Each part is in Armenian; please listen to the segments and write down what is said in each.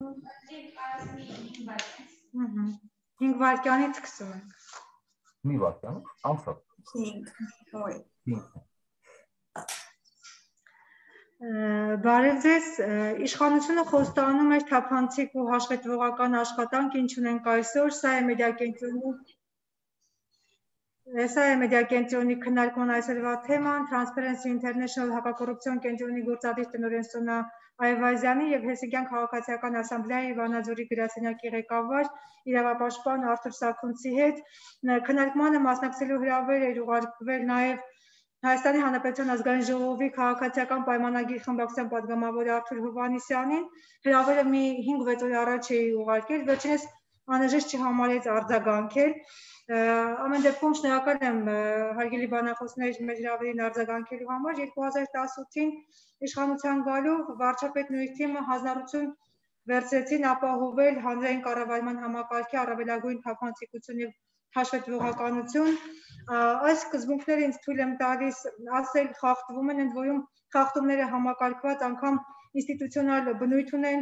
5 վայրկյանից սկսում ենք։ Մի վայրկյան, ամսակ։ 5, Բարև ձեզ, իշխանությունը խոստանում էր թափանցիկ ու հաշվետվողական աշխատանք, ինչ ունենք այսօր, սա է մեդիա կենտրոնի քննարկման այսօրվա թեման, Transparency International հակակոռուպցիոն կենտրոնի գործադիր տնօրեն Սոնա Այվազյանի եւ Հեսիգյան քաղաքացիական ասամբլեայի Վանաձորի գրասենյակի ղեկավար իրավապաշտպան Արթուր Սաքունցի հետ քննարկմանը մասնակցելու հրավեր էր ուղարկվել նաեւ Հայաստանի Հանրապետության ազգային ժողովի քաղաքացիական պայմանագիր խմբակցության պատգամավոր Արթուր Հովհաննիսյանին հրավերը մի 5-6 օր առաջ է ուղարկել, վերջինս անհրաժեշտ չհամարեց արձագանքել։ Ամեն դեպքում շնորհակալ եմ հարգելի բանախոսներ մեր հրավերին արձագանքելու համար 2018-ին իշխանության գալով վարչապետ նույն թիմը հանձնառություն վերցրեցին ապահովել հանրային կառավարման համակարգի առավելագույն թափանցիկություն եւ հաշվետվողականություն այս սկզբունքները ինձ թույլ եմ տալիս ասել խախտվում են ընդ որում խախտումները համակարգված անգամ ինստիտուցիոնալ բնույթ ունեն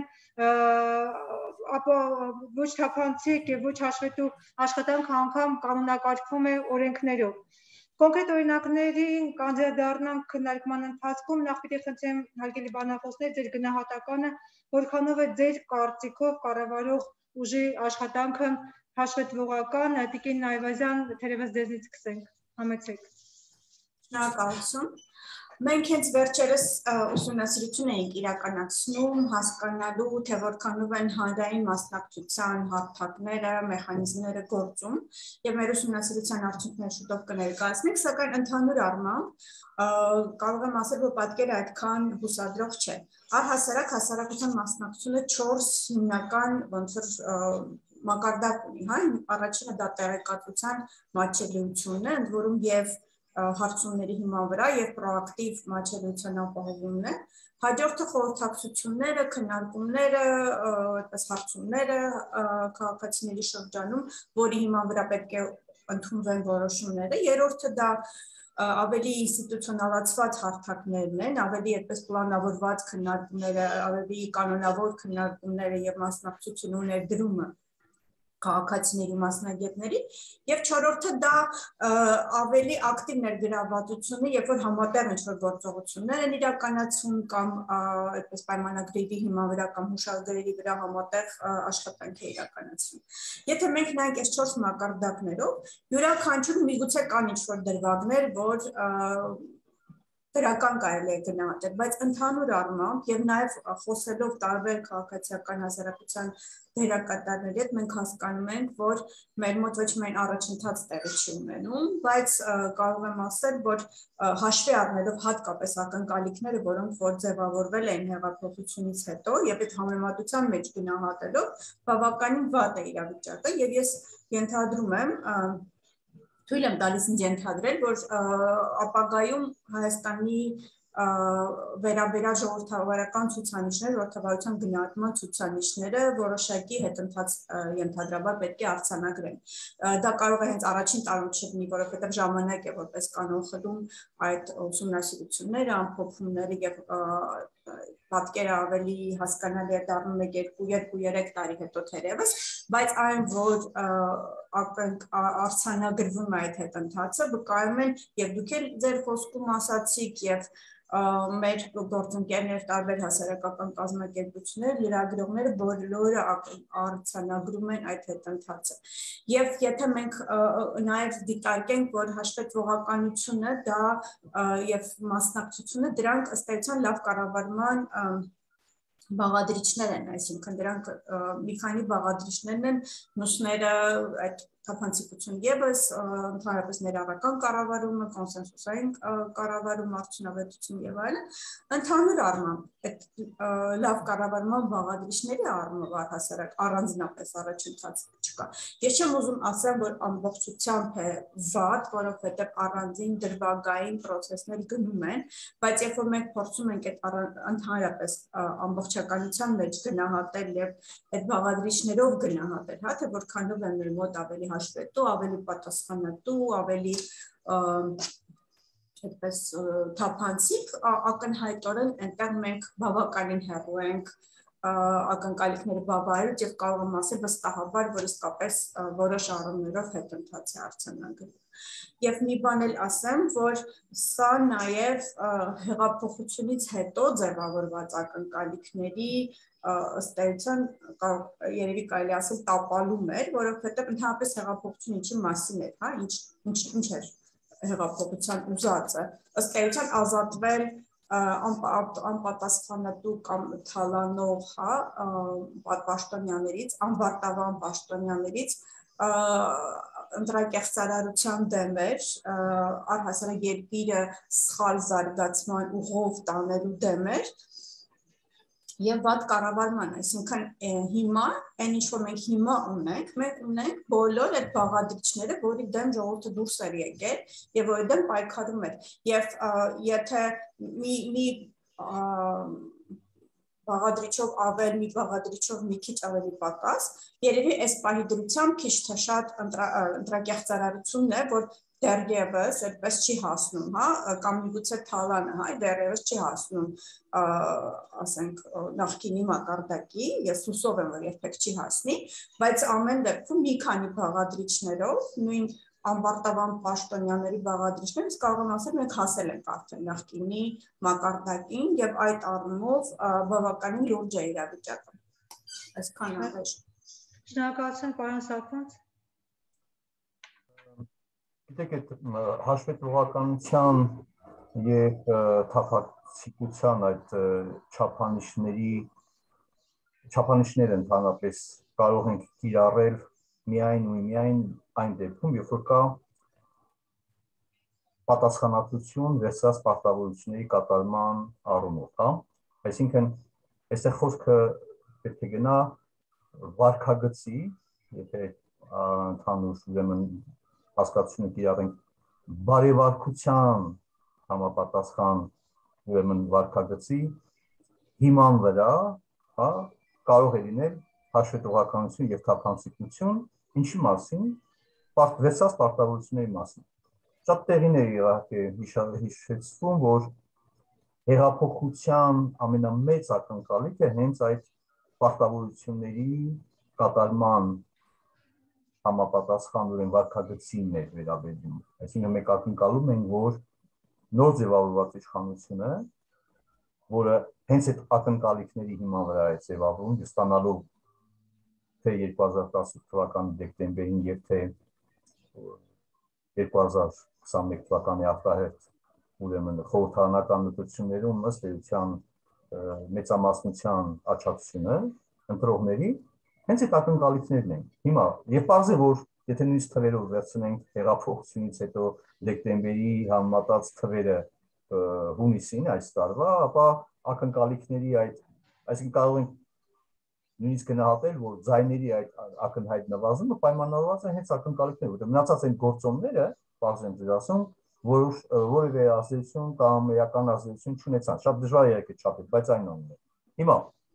ապա ոչ թափանցիկ եւ ոչ հաշվետու աշխատանքը անգամ կանոնակարգվում է օրենքներով կոնկրետ օրինակներին կանդրադառնանք քննարկման ընթացքում նախ պիտի խնդրեմ հարգելի բանախոսներ ձեր գնահատականը որքանով է ձեր կարծիքով կառավարող ուժի աշխատանքը հաշվետվողական Տիկին Այվազյան թերևս ձեզնից սկսենք համեցեք շնորհակալություն Մենք հենց վերջերս ուսումնասիրություն էինք իրականացնում հասկանալու թե որքանով են հանրային մասնակցության հարթակները, մեխանիզմները գործում եւ մեր ուսումնասիրության արդյունքները շուտով կներկայացնենք, սակայն ընդհանուր առմամբ կարող եմ ասել, որ պատկերը այդքան հուսադրող չէ։ Առհասարակ հասարակության մասնակցությունը 4 հիմնական ոնց որ մակարդակ ունի, հա, առաջինը դա տեղեկատվության մատչելիությունն է, ընդ որում եւ հարցումների հիման վրա եւ պրոակտիվ մատչելիության ապահովումն է, հաջորդը խորհրդակցությունները, քննարկումները, այդպես հարցումները քաղաքացիների շրջանում, որի հիման վրա պետք է ընդունվեն որոշումները, երրորդը դա ավելի ինստիտուցիոնալացված հարթակներն են, ավելի այդպես պլանավորված քննարկումները, ավելի կանոնավոր քննարկումները եւ մասնակցությունը ու ներդրումը քաղաքացիների մասնագետների եւ չորրորդը դա ավելի ակտիվ ներգրավվածությունը, երբ որ համատեղ ինչ-որ գործողություններ են իրականացում կամ այդպես պայմանագրերի հիման վրա կամ հուշագրերի վրա համատեղ աշխատանք է իրականացվում։ Եթե մենք նայենք այս 4 մակարդակներով, յուրաքանչյուր միգուցե կան ինչ-որ դրվագներ, որ դրական կարելի է գնահատել, բայց ընդհանուր առմամբ եւ նաեւ խոսելով տարբեր քաղաքացիական հասարակության դերակատարների հետ մենք հասկանում ենք, որ մեր մոտ ոչ միայն առաջընթաց տեղի չի ունենում, բայց կարող եմ ասել, որ հաշվի առնելով հատկապես ակնկալիքները, որոնք որ ձևավորվել են հեղափոխությունից հետո եւ այդ համեմատության մեջ գնահատելով, բավականին վատ է իրավիճակը եւ ես ենթադրում եմ թույլ եմ տալիս ինձ ենթադրել, որ ապագայում Հայաստանի վերաբերյալ ժողովրդավարական ցուցանիշներ, ժողովրդավարության գնահատման ցուցանիշները որոշակի հետընթաց ենթադրաբար պետք է արձանագրեն։ Դա կարող է հենց առաջին տարում չլինի, որովհետև ժամանակ է որպես կանոն խլում այդ ուսումնասիրությունները, ամփոփումները եւ պատկերը ավելի հասկանալի է դառնում 1-2-3 տարի հետո թերևս, բայց այն, որ արձանագրվում է այդ հետընթացը, վկայում են եւ դուք էլ ձեր խոսքում ասացիք եւ մեր գործընկերներ տարբեր հասարակական կազմակերպություններ, լրագրողները բոլորը արձանագրում են այդ հետընթացը։ Եվ եթե մենք նաև դիտարկենք, որ հաշվետվողականությունը դա եւ մասնակցությունը դրանք ըստ էության լավ կառավարման բաղադրիչներ են, այսինքն դրանք մի քանի բաղադրիչներն են, մյուսները այդ թափանցիկություն եւս ընդհանրապես ներառական կառավարումը, կոնսենսուսային կառավարում, արդյունավետություն եւ այլն, ընդհանուր առմամբ այդ լավ կառավարման բաղադրիչների առումով առհասարակ առանձնապես առաջընթաց չկա։ Ես չեմ ուզում ասեմ, որ ամբողջությամբ է վատ, որովհետեւ առանձին դրվագային process-ներ գնում են, բայց երբ որ մենք փորձում ենք այդ ընդհանրապես ամբողջականության մեջ գնահատել եւ այդ բաղադրիչներով գնահատել, հա, թե որքանով է մեր մոտ ավելի հաշվետու, ավելի պատասխանատու, ավելի այդպես թափանցիկ, ակնհայտորեն այնտեղ մենք բավականին հեռու ենք ակնկալիքները բավարար եւ կարող եմ ասել վստահաբար, որ իսկապես որոշ առումներով հետընթաց է արձանագրվում։ Եվ մի բան էլ ասեմ, որ սա նաեւ հեղափոխությունից հետո ձևավորված ակնկալիքների ըստ էության երևի կարելի ասել տապալում էր, որովհետեւ ընդհանրապես հեղափոխությունը ինչի մասին էր, հա, ինչ էր հեղափոխության ուզածը, ըստ էության ազատվել անպատասխանատու կամ թալանող, հա, պաշտոնյաներից, անվարտավան պաշտոնյաներից ընտրակեղծարարության դեմ էր, առհասարակ երկիրը սխալ զարգացման ուղով տանելու դեմ էր եւ վատ կառավարման, այսինքն հիմա այն ինչ որ մենք հիմա ունենք, մենք ունենք բոլոր այդ բաղադրիչները, որի դեմ ժողովուրդը դուրս էր եկել եւ որի դեմ պայքարում էր եւ եթե մի բաղադրիչով ավել, մի բաղադրիչով մի քիչ ավելի պակաս, երևի այս պահի դրությամբ քիչ թե շատ ընտրակեղծարարությունն է, որ դեռևս այդպես չի հասնում, հա, կամ միգուցե թալանը, հա, դեռևս չի հասնում, ասենք, նախկինի մակարդակի, ես հուսով եմ, որ երբեք չի հասնի, բայց ամեն դեպքում մի քանի բաղադրիչներով, նույն անվարտավան պաշտոնյաների բաղադրիչներ, իսկ կարող եմ ասել, մենք հասել ենք արդեն նախկինի մակարդակին եւ այդ առումով բավականին լուրջ է իրավիճակը։ Այսքան ավելի։ Շնորհակալություն, պարոն Սաքունց։ Գիտեք, այդ հաշվետվողականության եւ թափանցիկության այդ չափանիշները ընդհանրապես կարող ենք կիրառել միայն այն դեպքում, երբ որ կա պատասխանատվություն վերցրած պարտավորությունների կատարման առումով, հա։ Այսինքն, այստեղ խոսքը պետք է գնա վարքագծի, եթե ընդհանուր ուրեմն հասկացությունը կիրառենք բարեվարքության համապատասխան ուրեմն վարքագծի հիման վրա, հա, կարող է լինել հաշվետվողականություն եւ թափանցիկություն, ինչի մասին, վերցած պարտավորությունների մասին։ Շատ տեղիներ իհարկե հիշեցվում, որ հեղափոխության ամենամեծ ակնկալիքը հենց այդ պարտավորությունների կատարման համապատասխան ուրեմն վարքագծին է վերաբերում։ Այսինքն մենք ակնկալում ենք, որ նոր ձևավորված իշխանությունը, որը հենց այդ ակնկալիքների հիման վրա է ձևավորվում, ստանալու թե 2018 թվականի դեկտեմբերին եւ թե 2021 թվականի արտահերթ ուրեմն խորհրդարանական ընտրություններում ըստ էության մեծամասնության աչակցությունը ընտրողների հենց այդ ակնկալիքներն են։ Հիմա եւ պարզ է, որ եթե նույնիսկ թվերով վերցնենք հեղափոխությունից հետո դեկտեմբերի համեմատած թվերը հունիսին այս տարվա, ապա ակնկալիքների այսինքն կարող ենք նույնիսկ գնահատել, որ ձայների այդ ակնհայտ նվազումը պայմանավորված է հենց ակնկալիքներով, որտեղ մնացած այն գործոնները, բարձր եմ ձեզ ասում, որևէ ազդեցություն կամ էական ազդեցություն չունեցան։ Շատ դժվար է եկել չափել, բայց այն ունեն։ Հիմա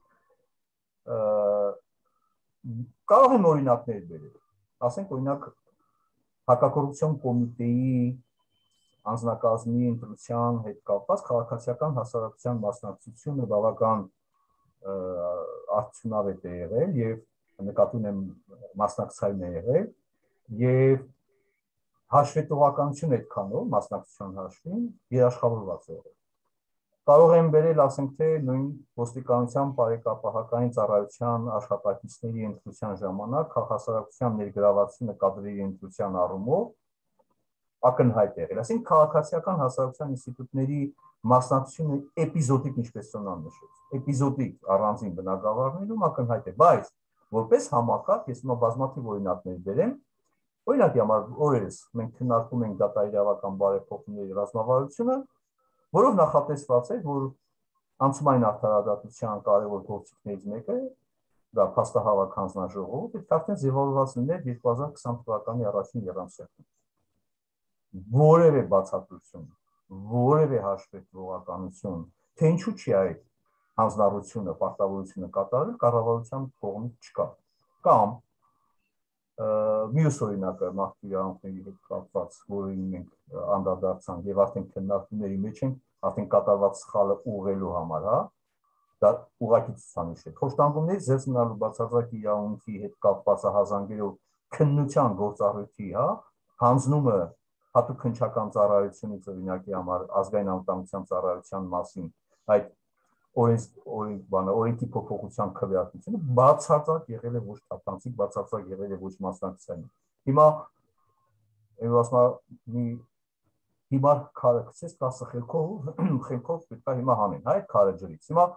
կարող եմ օրինակներ բերել։ Ասենք օրինակ հակակոռուպցիոն կոմիտեի անձնակազմի ընտրության հետ կապված քաղաքացիական հասարակության մասնակցությունը բավական արդյունավետ է եղել եւ նկատի ունեմ մասնակցային է եղել եւ հաշվետվողականություն այդքանով մասնակցության հաշվին երաշխավորված է եղել։ Կարող եմ բերել, ասենք թե նույն ոստիկանության բարեկապահական ծառայության աշխատակիցների ընտրության ժամանակ քաղաքացիական ներգրավվածությունը կադրերի ընտրության առումով ակնհայտ եղել։ Այսինքն քաղաքացիական հասարակության ինստիտուտների մասնակցությունը էպիզոդիկ, ինչպես Սոնան նշեց, էպիզոդիկ առանձին բնակավարներում ակնհայտ է, բայց որպես համակարգ, ես հիմա բազմաթիվ օրինակներ բերեմ, օրինակի համար օրերս մենք քննարկում ենք դատաիրավական բարեփոխումների ռազմավարությունը, որով նախատեսված է, որ անցումային արդարադատության կարևոր գործիքներից մեկը դա փաստահավաք հանձնաժողովը պետք է արդեն ձևավորված լիներ 2020 թվականի առաջին եռամսյակում։ Որևէ բացատրություն, որևէ հաշվետվողականություն, թե ինչու չի այդ հանձնառությունը, պարտավորությունը կատարել կառավարության կողմից չկա։ Կամ մյուս օրինակը մարտիրյանների հետ կապված, որին մենք անդրադարձանք եւ արդեն քննարկումների մեջ ենք, արդեն կատարված սխալը ուղղելու համար, հա, դա ուղղակի ցուցանիշ է։ Խոշտանգումների զերծնալու բացարձակ իրավունքի հետ կապված հազանգերով քննության գործառույթի, հա, հանձնումը հատուկ քննչական ծառայությունից օրինակի համար ազգային անվտանգության ծառայության մասին այդ օրենքի փոփոխության քվեարկությունը բացարձակ եղել է ոչ թափանցիկ, բացարձակ եղել է ոչ մասնակցային։ Հիմա ասում մի հիմար քարը գցես 10 խելքով պետք է հիմա հանեն, հա, այդ քարը ջրից։ Հիմա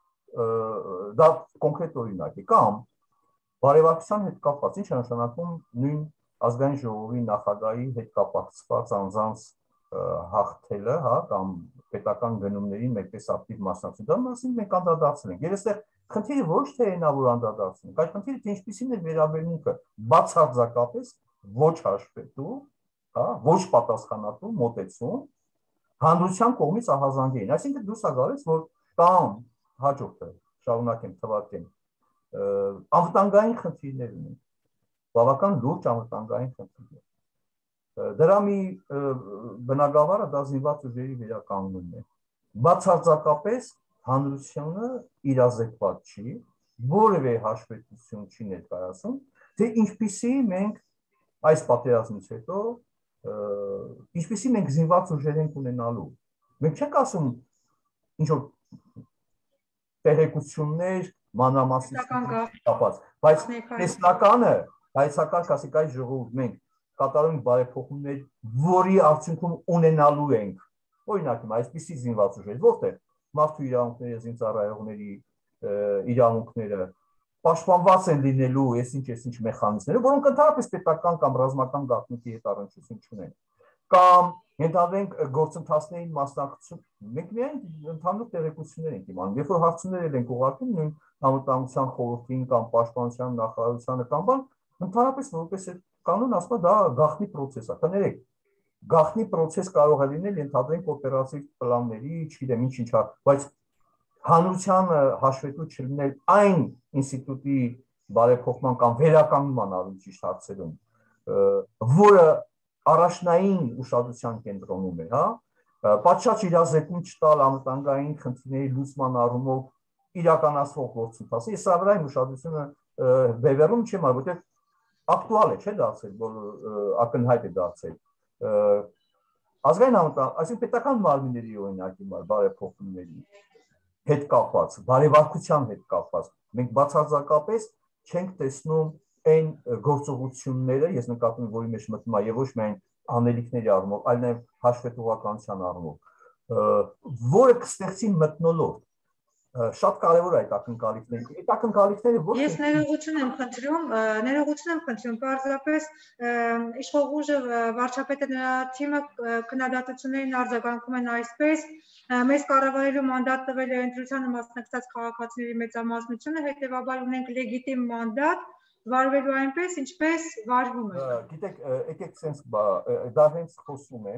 դա կոնկրետ օրինակ է կամ բարեվարկության հետ կապված ինչ է նշանակում նույն ազգային ժողովի նախագահի հետ կապակցված անձանց հաղթելը, հա, կամ պետական գնումներին մեկպես ակտիվ մասնակցություն։ Դա մասին մենք անդրադարձել ենք։ Եվ այստեղ խնդիրը ոչ թե այնա, որ անդրադարձնենք, այլ խնդիրը թե ինչպիսին է վերաբերմունքը բացարձակապես ոչ հաշվետու, հա, ոչ պատասխանատու մոտեցում հանրության կողմից ահազանգային։ Այսինքն դուրս է գալիս, որ կամ հաջորդը շարունակեմ թվարկեմ անվտանգային խնդիրներ ունենք, բավական լուրջ անվտանգային խնդիրներ։ Դրա մի բնագավառը դա զինված ուժերի վերականգնումն է։ Բացարձակապես հանրությունը իրազեկված չի, որևէ հաշվետվություն չի ներկայացում, թե ինչպիսի մենք այս պատերազմից հետո ինչպիսի մենք զինված ուժեր ենք ունենալու։ Մենք չենք ասում ինչ որ տեղեկություններ մանրամասնություններ կապված, բայց տեսնականը հայցակարգ ասիկ այս ժողովուրդ մենք կատարում բարեփոխումներ, որի արդյունքում ունենալու ենք, օրինակ այսպիսի զինված ուժեր, որտեղ մարդու իրավունքները, զինծառայողների իրավունքները պաշտպանված են լինելու այսինչ մեխանիզմները, որոնք ընդհանրապես պետական կամ ռազմական գաղտնիքի հետ առնչություն չունեն, կամ ենթադրենք գործընթացների մասնակցություն, մենք միայն ընդհանուր տեղեկություններ ենք իմանում, երբ որ հարցումներ ենք ուղարկում նույն անվտանգության խորհրդին կամ պաշտպանության նախարարությանը կամ բան, ընդհանրապես որպես կանոն ասում դա գաղտնի process է, կներեք, գաղտնի process կարող է լինել ենթադրենք օպերատիվ պլանների, չգիտեմ ինչ-ինչ, բայց հանրության հաշվետու չլինել այն ինստիտուտի բարեփոխման կամ վերականգնման ավելի ճիշտ հարցերում, որը առաջնային ուշադրության կենտրոնում է, հա, պատշաճ իրազեկում չտալ անվտանգային խնդիրների լուծման առումով իրականացվող գործընթացը, ես սա վրա իմ ուշադրությունը բևեռում չեմ արել, որտեղ ակտուալ է, չէ՞ դարձել, որ ակնհայտ է դարձել։ Ազգային անվտանգ, այսինքն պետական մարմինների օրինակի բարեփոխումների հետ կապված, բարեվարկության հետ կապված, մենք բացարձակապես չենք տեսնում այն գործողությունները, ես նկատում եմ, որի մեջ մտնում է եւ ոչ միայն անելիքների առումով, այլ նաեւ հաշվետվողականության առումով, որը կստեղծի մթնոլորտ, շատ կարևոր է այդ ակնկալիքները։ Այդ ակնկալիքները ոչ Ես ներողություն եմ խնդրում, պարզապես իշխող ուժը վարչապետը նրա թիմը քննադատություններին արձագանքում են այսպես, մեզ կառավարելու մանդատ տվել է ընտրությանը մասնակցած քաղաքացիների մեծամասնությունը, հետևաբար ունենք լեգիտիմ մանդատ վարվելու այնպես, ինչպես վարվում է։ Գիտեք, եկեք sense դա հենց խոսում է,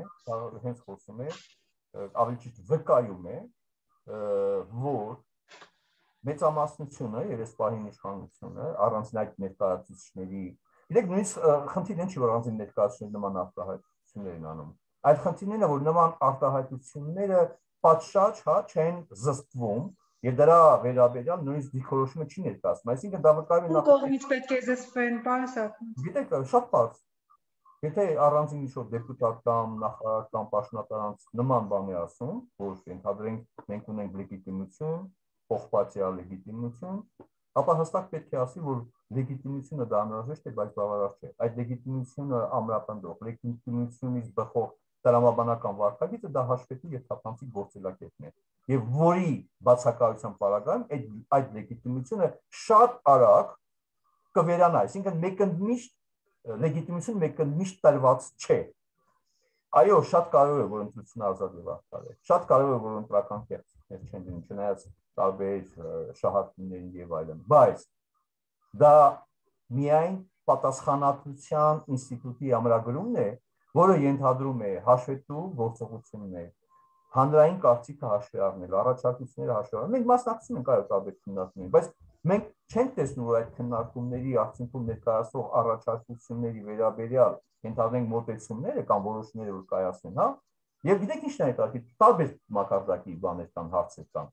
ավելի ճիշտ վկայում է, որ մեծամասնությունը եւ այս պահին իշխանությունը առանցին այդ ներկայացուցիչների, գիտեք, նույնիսկ խնդիրն ինչ որ առանցին ներկայացուցիչների նման արտահայտություններ են անում։ Այդ խնդիրն է, որ նման արտահայտությունները պատշաճ, հա, չեն զսպվում եւ դրա վերաբերյալ նույնիսկ դիրքորոշումը չի ներկայացնում։ Այսինքն դա վկայում է Ում կողմից պետք է զսպեն, պարոն Սահակյան։ Գիտեք, շատ բարձ։ Եթե առանձին ինչ-որ դեպուտատ կամ նախարար կամ պաշտոնատարանց նման բան է ասում, որ ենթադրենք մենք ունենք լեգիտիմություն, փոխպատիալ լեգիտիմություն, ապա հստակ պետք է ասի, որ լեգիտիմությունը դա անհրաժեշտ է, բայց բավարար չէ։ Այդ լեգիտիմությունը ամրապնդող, լեգիտիմությունից բխող տրամաբանական վարքագիծը դա հաշվետու եւ թափանցիկ գործելակետն է։ Եվ որի բացակայության պարագայում այդ լեգիտիմությունը շատ արագ կվերանա, այսինքն մեկընդմիշտ լեգիտիմություն մեկընդմիշտ տրված չէ։ Այո, շատ կարևոր է, որ ընտրությունը ազատ եւ արդար է։ Շատ կարևոր է, որ ընտրական կեղծիքներ չեն լինում, չնայած տարբեր շահարկումներին եւ այլն, բայց դա միայն պատասխանատվության ինստիտուտի ամրագրումն է, որը ենթադրում է հաշվետու գործողություններ, հանրային կարծիքը հաշվի առնել, առաջարկությունները հաշվի առնել։ Մենք մասնակցում ենք այո տարբեր քննարկումների, բայց մենք չենք տեսնում, որ այդ քննարկումների արդյունքում ներկայացող առաջարկությունների վերաբերյալ ենթադրենք մոտեցումները կամ որոշումները որ կայացնեն, հա։ Եվ գիտեք ինչն է հետաքրքիր, տարբեր մակարդակի բաներ կան, հարցեր կան։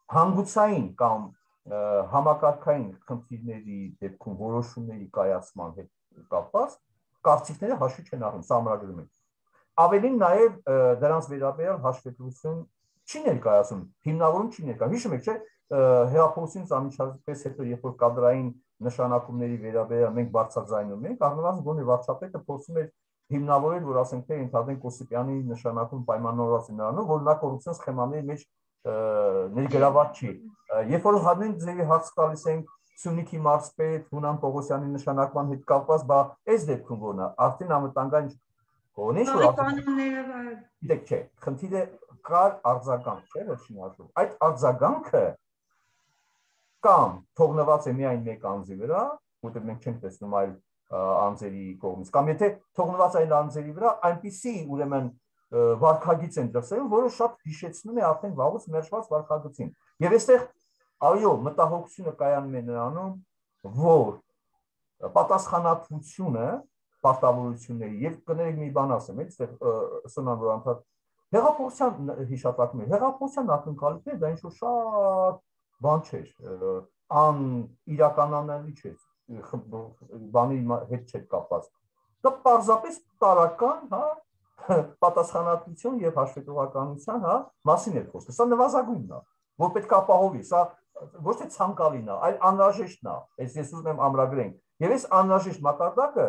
հանգուցային կամ համակարգային խնդիրների դեպքում որոշումների կայացման հետ կապված կարծիքները հաշվի չեն առնում, սա ամրագրում ենք։ Ավելին նաև դրանց վերաբերյալ հաշվետվություն չի ներկայացում, հիմնավորում չի ներկայացում։ Հիշում եք, չէ՞, հեղափոխությունից անմիջապես հետո, երբ որ կադրային նշանակումների վերաբերյալ մենք բարձրաձայնում ենք, առնվազն գոնե վարչապետը փորձում էր հիմնավորել, որ ասենք թե ընդհանրեն Կոսիպյանի նշանակում պայմանավորված է նրանով, որ նա կոռուպցիոն սխեմաների մեջ ներգրաված չի։ Երբ որ նույն ձևի հարց տալիս ենք Սյունիքի մարզպետ Հունան Պողոսյանի նշանակման հետ կապված, բա այս դեպքում որն է, արդեն անվտանգային կողմից գիտեք չէ, խնդիրը կար արձագանք, չէ՞, վերջին հաշվով։ Այդ արձագանքը կամ թողնված է միայն մեկ անձի վրա, որտեղ մենք չենք տեսնում այլ անձերի կողմից, կամ եթե թողնված այլ անձերի վրա, այնպիսի ուրեմն վարքագիծ են դրսել, որը շատ հիշեցնում է արդեն վաղուց մերժված վարքագծին։ Եվ այստեղ այո, մտահոգությունը կայանում է նրանում, որ պատասխանատվությունը պարտավորությունների եւ կներեք մի բան ասեմ, այստեղ Սոնան որ անդադ հեղափոխության հիշատակում է, հեղափոխության ակնկալիքները դա ինչ-որ շատ բան չէր, իրականանալի չէր, բանի հետ չէր կապված։ Դա պարզապես տարական, հա, պատասխանատվություն եւ հաշվետվականության, հա, մասին էր խոսքը։ Սա նվազագույնն է, որ պետք է ապահովի, սա ոչ թե ցանկալին է, այլ անհրաժեշտն է։ Ես ուզում եմ ամրագրենք։ Եվ այս անհրաժեշտ մակարդակը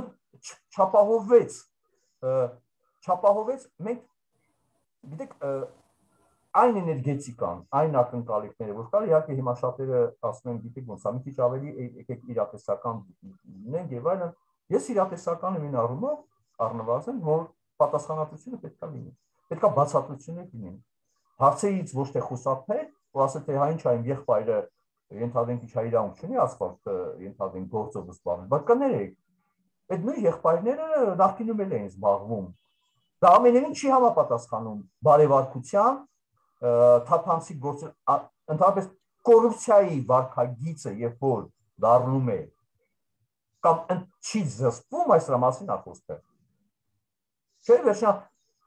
չապահովեց մենք գիտեք այն էներգետիկան, այն ակնկալիքները, որ կար, իհարկե հիմա շատերը ասում են, գիտեք ոնց է, մի քիչ ավելի եկեք իրատեսական լինենք եւ այլն։ Ես իրատեսական եմ այն առումով առնվազն, որ պատասխանատվությունը պետք է լինի։ Պետք է բացատրություններ լինեն։ Հարցերից ոչ թե խուսափել, ու ասել թե հա ինչ է իմ եղբայրը ենթադրենք իջա իրավունք չունի ասֆալտ ենթադրենք գործով զբաղվել, բայց կներեք, այդ նույն եղբայրները նախկինում էլ էին զբաղվում։ Դա ամենևին չի համապատասխանում բարեվարկության, թափանցիկ գործ, ընդհանրապես կոռուպցիայի վարքագիծը, երբ որ դառնում է կամ չի զսպվում, այս դրա մասին է խոսքը։ Չէ՞, վերջնա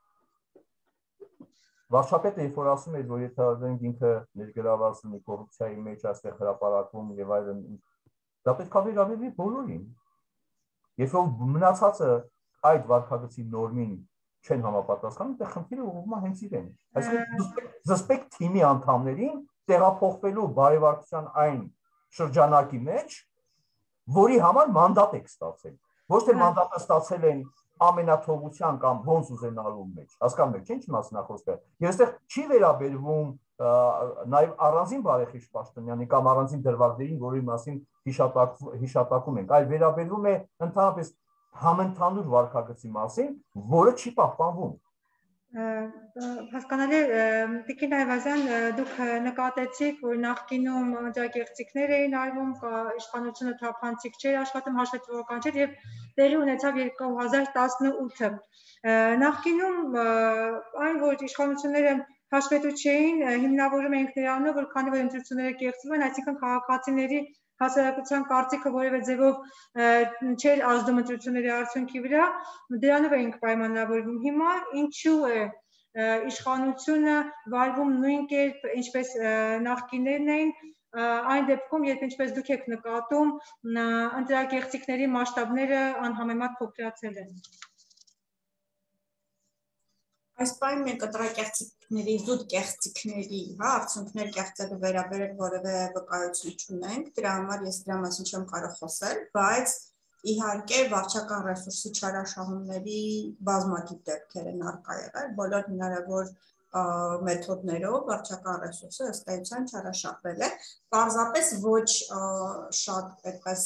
վարչապետը երբ որ ասում էր, որ եթե ինքը ներգրաված ունի կոռուպցիայի մեջ, այստեղ հրապարակում եւ այլն, դա պետք է վերաբերվի բոլորին։ Երբ որ մնացածը այդ վարքագծի նորմին չեն համապատասխանում, դա խնդիրը ուղղվում է հենց իրեն։ Այսինքն զսպեք թիմի անդամներին տեղափոխվելու բարեվարկության այն շրջանակի մեջ, որի համար մանդատ եք ստացել։ Ոչ թե մանդատը ստացել են ամենաթողության կամ ոնց ուզենալու մեջ, հասկանում եք, ինչ մասն է խոսքը։ Եվ այստեղ չի վերաբերվում նաև առանձին բարեխիղճ պաշտոնյանի կամ առանձին դրվագներին, որի մասին հիշատակում ենք, այլ վերաբերվում է ընդհանրապես համընդհանուր վարքագծի մասին, որը չի պահպանվում։ Հասկանալի Տիկին Այվազյան, դուք նկատեցիք, որ նախկինում աջակերտիկներ էին արվում, իշխանությունը թափանցիկ չէր աշխատում, հաշվետվական չէր եւ տեղի ունեցավ 2018-ը։ Նախկինում այն, որ իշխանությունները հաշվետու չէին, հիմնավորում էինք նրանով, որ քանի որ ընտրությունները կեղծվում են, այսինքն քաղաքացիների հասարակության կարծիքը որևէ ձևով չէր ազդում ընտրությունների արդյունքի վրա, դրանով էինք պայմանավորվում։ Հիմա ինչու է իշխանությունը վարվում նույն կերպ, ինչպես նախկիններն էին, այն դեպքում, երբ ինչպես դուք եք նկատում, ընտրակեղծիքների մասշտաբները անհամեմատ փոքրացել են։ Այս պայն մենք ընտրակեղծիքների, զուտ կեղծիքների, արդյունքներ կեղծելու վերաբերել որևէ վկայություն չունենք, դրա համար ես դրա մասին չեմ կարող խոսել, բայց իհարկե վարչական ռեսուրսի չարաշահումների բազմաթիվ դեպքեր են առկա եղել, բոլոր հնարավոր մեթոդներով վարչական ռեսուրսը ըստ էության չարաշահվել է, պարզապես ոչ շատ այդպես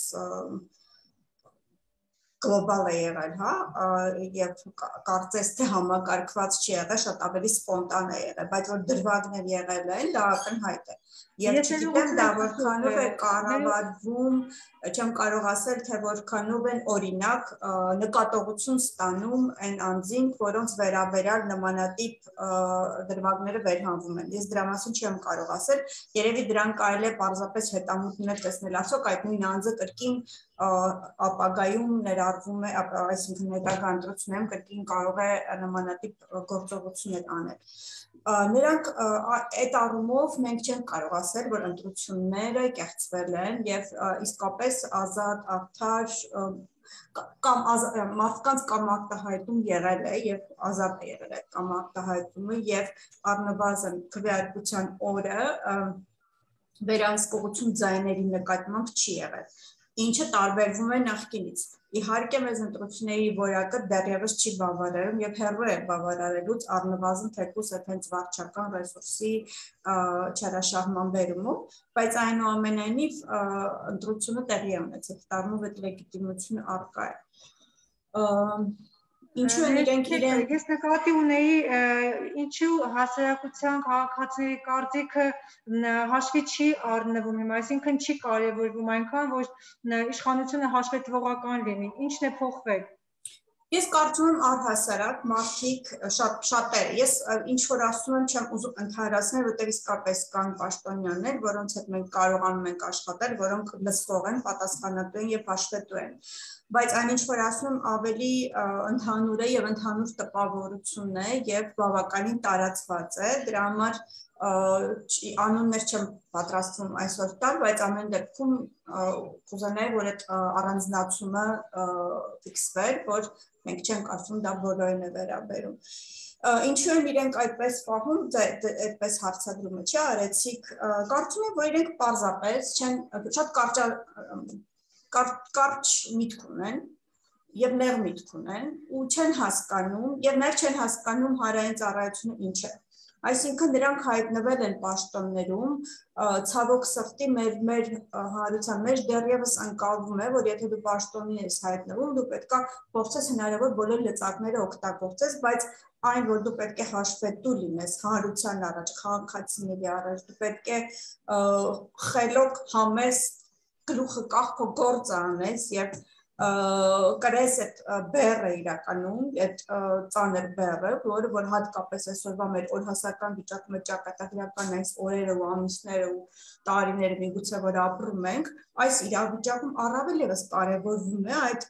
գլոբալ է եղել, հա, եւ կարծես թե համակարգված չի եղել, շատ ավելի սպոնտան է եղել, բայց որ դրվագներ եղել են, դա ակնհայտ է։ Եվ չգիտեմ դա որքանով է կառավարվում, չեմ կարող ասել, թե որքանով են օրինակ նկատողություն ստանում այն անձինք, որոնց վերաբերյալ նմանատիպ դրվագները վերհանվում են։ Ես դրա մասին չեմ կարող ասել, երևի դրան կարելի է պարզապես հետամուտներ տեսնել, ասոք այդ նույն անձը կրկին ապագայում ներառվում է, այսինքն հետագա ընտրություններում կրկին կարող է նմանատիպ գործողություններ անել։ Նրանք այդ առումով մենք չենք կարող ասել, որ ընտրությունները կեղծվել են եւ իսկապես ազատ, արդար կամ մարդկանց կամարտահայտում եղել է եւ ազատ է եղել այդ կամարտահայտումը եւ առնվազն քվեարկության օրը վերահսկողություն ձայների նկատմամբ չի եղել, ինչը տարբերվում է նախկինից։ Իհարկե մեզ ընտրությունների որակը դեռևս չի բավարարում եւ հեռու է բավարարելուց առնվազն թեկուզ այդ հենց վարչական ռեսուրսի չարաշահման բերումով, բայց այնուամենայնիվ ընտրությունը տեղի է ունեցել, դառնում այդ լեգիտիմությունը առկա է։ Ինչու են իրենք Ես նկատի ունեի ինչու հասարակության քաղաքացիների կարծիքը հաշվի չի առնվում հիմա, այսինքն չի կարևորվում այնքան, որ իշխանությունը հաշվետվողական լինի, ինչն է փոխվել։ Ես կարծում եմ առհասարակ մարդիկ շատերը, ես ինչ որ ասում եմ չեմ ուզում ընդհանրացնել, որտեղ իսկապես կան պաշտոնյաներ, որոնց հետ մենք կարողանում ենք աշխատել, որոնք լսվող են, պատասխանատու են եւ հաշվետու են։ Բայց այն ինչ որ ասում եմ ավելի ընդհանուր է եւ ընդհանուր տպավորություն է եւ բավականին տարածված է, դրա համար անուններ չեմ պատրաստվում այսօր տալ, բայց ամեն դեպքում կուզենայի, որ այդ առանձնացումը ֆիքսվեր, որ մենք չենք ասում դա բոլորին է վերաբերում։ Ինչու են իրենք այդպես պահում, այդպես հարցադրումը չի արեցիք, կարծում եմ, որ իրենք պարզապես չեն շատ կարճ միտք ունեն եւ նեղ միտք ունեն ու չեն հասկանում եւ նաեւ չեն հասկանում հանրային ծառայությունը ինչ է։ Այսինքն նրանք հայտնվել են պաշտոններում, ցավոք սրտի մեր հանրության մեջ դեռևս ընկալվում է, որ եթե դու պաշտոնի ես հայտնվում, դու պետքա փորձես հնարավոր բոլոր լծակները օգտագործես, բայց այն, որ դու պետք է հաշվետու լինես հանրության առաջ, քաղաքացիների առաջ, դու պետք է խելոք համեստ գլուխը կախ քո գործը անես եւ կրես այդ բեռը իրականում, այդ ծանր բեռը, որը որ հատկապես այսօրվա մեր օրհասական վիճակում ճակատագրական այս օրերը ու ամիսները ու տարիները միգուցե որ ապրում ենք, այս իրավիճակում առավել եւս կարեւորվում է այդ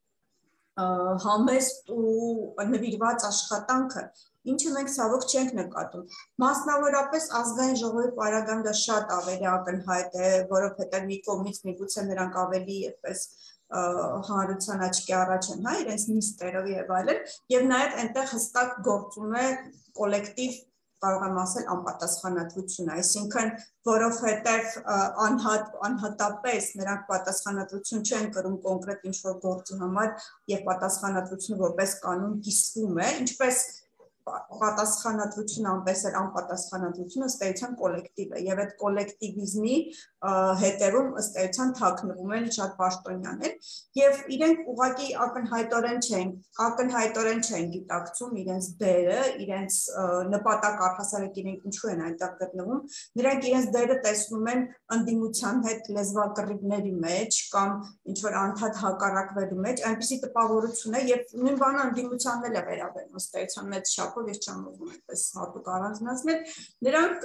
համեստ ու նվիրված աշխատանքը, ինչը մենք ցավոք չենք նկատում։ Մասնավորապես ազգային ժողովի պարագանդը շատ ավելի ակնհայտ է, որովհետեւ մի կողմից միգուցե նրանք ավելի այդպես հանրության աչքի առաջ են, հա, իրենց նիստերով եւ այլն, եւ նաեւ այնտեղ հստակ գործում է կոլեկտիվ, կարող եմ ասել, անպատասխանատվություն, այսինքն որովհետեւ անհատապես նրանք պատասխանատվություն չեն կրում կոնկրետ ինչ-որ գործի համար եւ պատասխանատվությունը որպես կանոն կիսվում է, ինչպես պատասխանատվությունը անպես էլ անպատասխանատվությունը ըստ էության կոլեկտիվ է եւ այդ կոլեկտիվիզմի հետևում ըստ էության թաքնվում են շատ պաշտոնյաներ եւ իրենք ուղղակի ակնհայտորեն չեն գիտակցում իրենց դերը, իրենց նպատակ առհասարակ իրենք ինչու են այնտեղ գտնվում, նրանք իրենց դերը տեսնում են ընդդիմության հետ լեզվակռիվների մեջ կամ ինչ որ անդադ հակառակվելու մեջ, այնպիսի տպավորություն է եւ նույն բանը ընդդիմությանն էլ է վերաբերում ըստ էության մեծ չափով ես չեմ ուզում այդպես հատուկ առանձնացնել, նրանք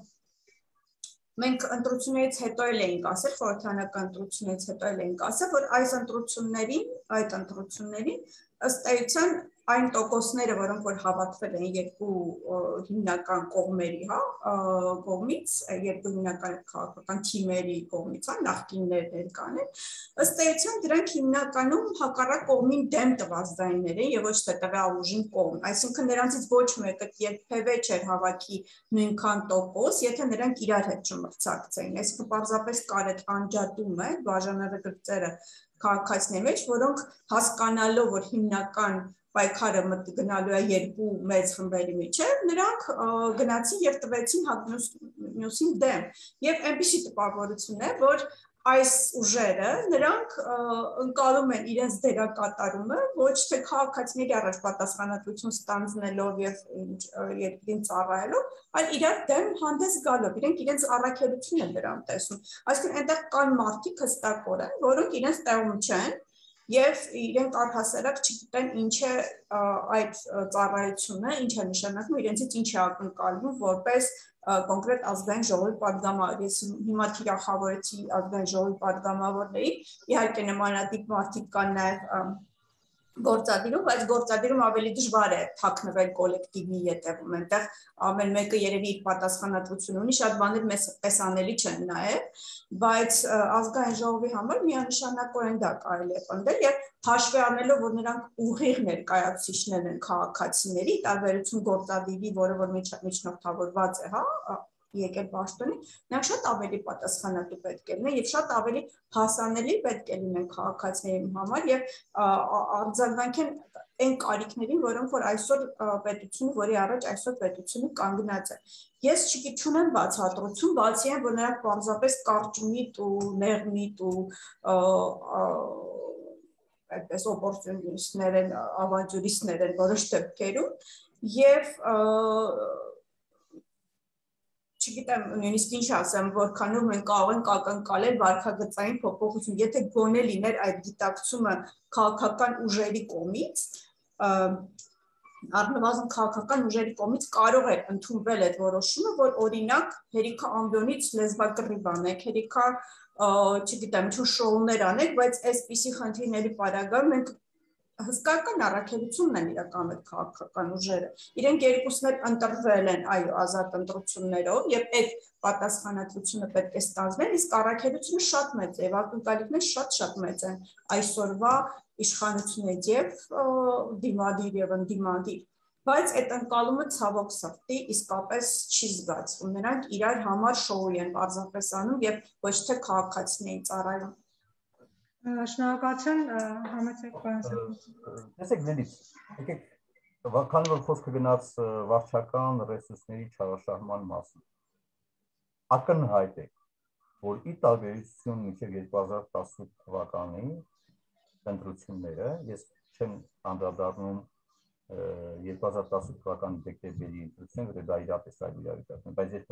մենք ընտրություններից հետո էլ էինք ասել, խորհրդարանական ընտրություններից հետո էլ էինք ասել, որ այս ընտրություններին ըստ էության այն տոկոսները, որոնք որ հավաքվել են երկու հիմնական կողմերի, հա, կողմից, երկու հիմնական քաղաքական թիմերի կողմից, հա, նախկիններ կանեն, ըստ էության դրանք հիմնականում հակառակ կողմին դեմ տված ձայներ են եւ ոչ թե տվյալ ուժին կողմ, այսինքն նրանցից ոչ մեկը երբևէ չէր հավաքի նույնքան տոկոս, եթե նրանք իրար հետ չմրցակցեին, այսինքն պարզապես կար այդ անջատումը, բաժանարը գծերը քաղաքացիների մեջ, որոնք հասկանալով, որ հիմնական պայքարը գնալու է երկու մեծ խմբերի միջև, նրանք գնացին եւ տվեցին մյուսին դեմ։ Եվ այնպիսի տպավորություն է, որ այս ուժերը նրանք ընկալում են իրենց դերակատարումը ոչ թե քաղաքացիների առաջ պատասխանատվություն ստանձնելով եւ երկրին ծառայելով, այլ իրար դեմ հանդես գալով, իրենք իրենց առաքելությունն են դրան տեսնում։ Այսինքն այնտեղ կան մարդիկ հստակորեն, որոնք իրենց տեղում չեն եւ իրենք առհասարակ չգիտեն ինչ է այդ ծառայությունը, ինչ է նշանակում, իրենցից ինչ է ակնկալվում որպես կոնկրետ ազգային ժողովի պատգամավոր։ Ես հիմա թիրախավորեցի ազգային ժողովի պատգամավորների, իհարկե նմանատիպ մարդիկ կան նաեւ գործադիրում, բայց գործադիրում ավելի դժվար է թաքնվել կոլեկտիվի ետևում, այնտեղ ամեն մեկը երևի իր պատասխանատվություն ունի, շատ բաներ մեզ պես անելի չեն նաև, բայց ազգային ժողովի համար միանշանակորեն դա կարելի է պնդել եւ հաշվի առնելով, որ նրանք ուղիղ ներկայացուցիչներ են քաղաքացիների, տարբերություն գործադիրի, որը որ միջնորդավորված է, հա, եկել պաշտոնի, նրանք շատ ավելի պատասխանատու պետք է լինեն եւ շատ ավելի հասանելի պետք է լինեն քաղաքացիների համար եւ արձագանքեն այն կարիքներին, որոնք որ այսօր պետությունը, որի առաջ այսօր պետությունը կանգնած է։ Ես չունեմ բացատրություն, բացի այն, որ նրանք պարզապես կարճմիտ ու նեղմիտ ու այդպես օպորտունիստներ են, ավանտյուրիստներ են որոշ դեպքերում եւ չգիտեմ, նույնիսկ ինչ ասեմ, որքանով մենք կարող ենք ակնկալել վարքագծային փոփոխություն, եթե գոնե լիներ այդ գիտակցումը քաղաքական ուժերի կողմից, առնվազն քաղաքական ուժերի կողմից կարող է ընդունվել այդ որոշումը, որ օրինակ հերիքա ամբյոնից լեզվակռիվ անեք, հերիքա, չգիտեմ, ինչ շոուներ անեք, բայց այսպիսի խնդիրների պարագայում մենք հսկական առաքելությունն են իրականում քաղաքական ուժերը։ Իրենք երկուսն էլ ընտրվել են, այո, ազատ ընտրություններով եւ այդ պատասխանատվությունը պետք է ստանձնել, իսկ առաքելությունը շատ մեծ է, եւ ակնկալիքները շատ մեծ են այսօրվա իշխանությունից եւ դիմադիր եւ ընդդիմադիր։ Բայց այդ ընկալումը ցավոք սրտի իսկապես չի զգացվում։ Նրանք իրար համար շոու են պարզապես անում եւ ոչ թե քաղաքացիներին ծառայում։ Շնորհակալություն, համեցեք պարոն Սարգսյան։ Տեսեք, Լիլիթ, եկեք, քանի որ խոսքը գնաց վարչական ռեսուրսների չարաշահման մասին, ակնհայտ է, որ ի տարբերություն մինչև 2018 թվականի ընտրությունները, ես չեմ անդրադառնում 2018 թվականի դեկտեմբերի ընտրությունը, որը դա իրապես այլ իրավիճակն է, բայց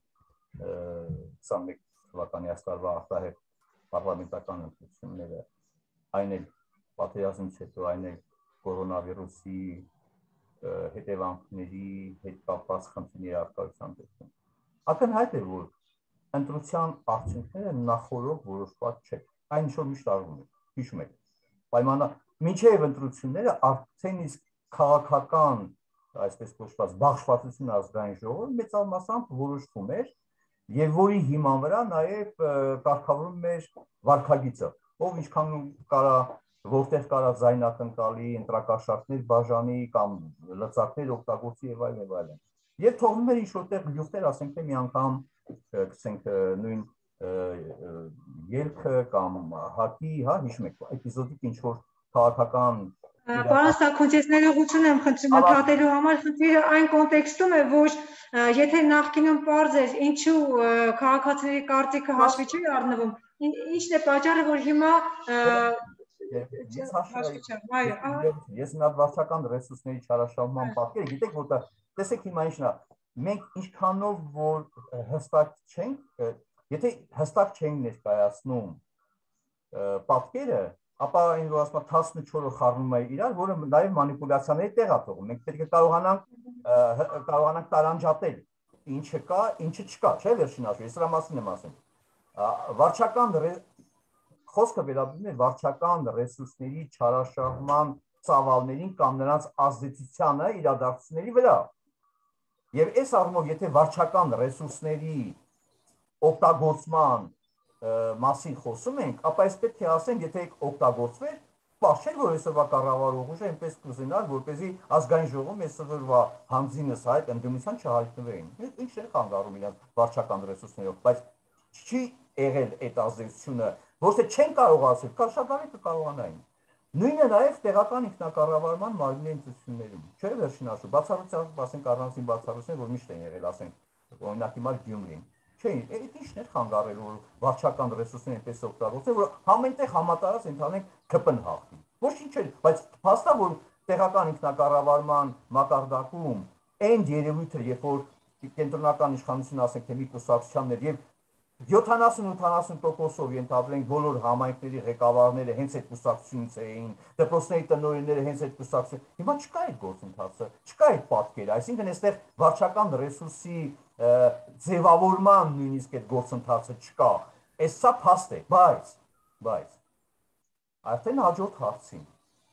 2021 թվականի աստարվա արտահերթ պարլամենտական ընտրությունները, այն էլ պատերազմից հետո, այն էլ կորոնավիրուսի հետևանքների հետ կապված խնդիրների առկայության դեպքում։ Ակնհայտ է, որ ընտրության արդյունքները նախորդ որոշված չէ։ Այն ինչ որ միշտ արվում է, հիշում եք, մինչև ընտրությունները արդեն իսկ քաղաքական, այսպես կոչված, բաշխվածություն ազգային ժողովը մեծամասամբ որոշվում էր եւ որի հիման վրա նաեւ կարգավորում էր վարքագիծը, ով ինչքան կարա, որտեղ կարա ձայնակնկալի, ընտրակաշառքներ բաժանի կամ լծակներ օգտագործի եւ այլն։ Եվ թողնում էր ինչ որտեղ գյուղներ, ասենք թե մի անգամ, գցենք նույն ելքը կամ հակի, հա, հիշում եք, էպիզոդիկ ինչ որ քաղաքական Պարոն Սարգսյան, ներողություն եմ խնդրում ընդհատելու համար, խնդիրը այն կոնտեքստում է, որ եթե նախկինում պարզ էր ինչու քաղաքացիների կարծիքը հաշվի չի առնվում, ինչն է պատճառը, որ հիմա ես մի հատ վարչական ռեսուրսների չարաշահման պատկեր, գիտեք որտեղ, տեսեք հիմա ինչն է, մենք ինչքանով որ հստակ չենք, եթե հստակ չենք ներկայացնում պատկերը, ապա այն որ ասում 14-ը խառնում է իրար, որը նաև մանիպուլյացիաների տեղ է թողում։ Մենք պետք է կարողանանք տարանջատել ինչը կա, ինչը չկա, չէ՞ վերջին հաշվի, ես դրա մասին եմ ասում։ Վարչական խոսքը վերաբերում է վարչական ռեսուրսների չարաշահման ծավալներին կամ նրանց ազդեցությանը իրադարձությունների վրա։ Եվ այս առումով, եթե վարչական ռեսուրսների օգտագործման մասին խոսում ենք, ապա այս պետք է ասենք, եթե օգտագործվեր, պարզ չէ, որ այսօրվա կառավարող ուժը այնպես կուզենար, որպեսզի ազգային ժողովում այսօրվա հանձինս այդ ընդդիմության չհայտնվեին։ Ինչ են խանգարում իրենց վարչական ռեսուրսներով, բայց չի եղել այդ ազդեցությունը, ոչ թե չեն կարողացել, շատ կկարողանային։ Նույնը նաև տեղական ինքնակառավարման մարմինների ընտրություններում, չէ՞ վերջին հաշվով, բացառությամբ ասենք առանձին բացառություն, որ միշտ են եղել, ասենք օրինակ հիմա Գյումրին։ Չէ, այդ ինչն էր խանգարել, որ վարչական ռեսուրսները այնպես օգտագործեն, որ համենտեղ համատարած ընդհանենք ԿՊ-ն հաղթի։ Ոչինչ չէ, բայց փաստա որ տեղական ինքնակառավարման մակարդակում այն երևույթը, երբ որ կենտրոնական իշխանությունը ասենք թե մի կուսակցությաններ եւ 70-80%-ով ենթադրենք բոլոր համայնքների ղեկավարները հենց այդ կուսակցությունից էին, դպրոցների տնօրենները հենց այդ կուսակցություն։ Հիմա չկա այդ գործընթացը, չկա այդ պատկերը, այսինքն այստեղ վարչական ռեսուրսի ձևավորման նույնիսկ այդ գործընթացը չկա։ Սա փաստ է, բայց արդեն հաջորդ հարցին։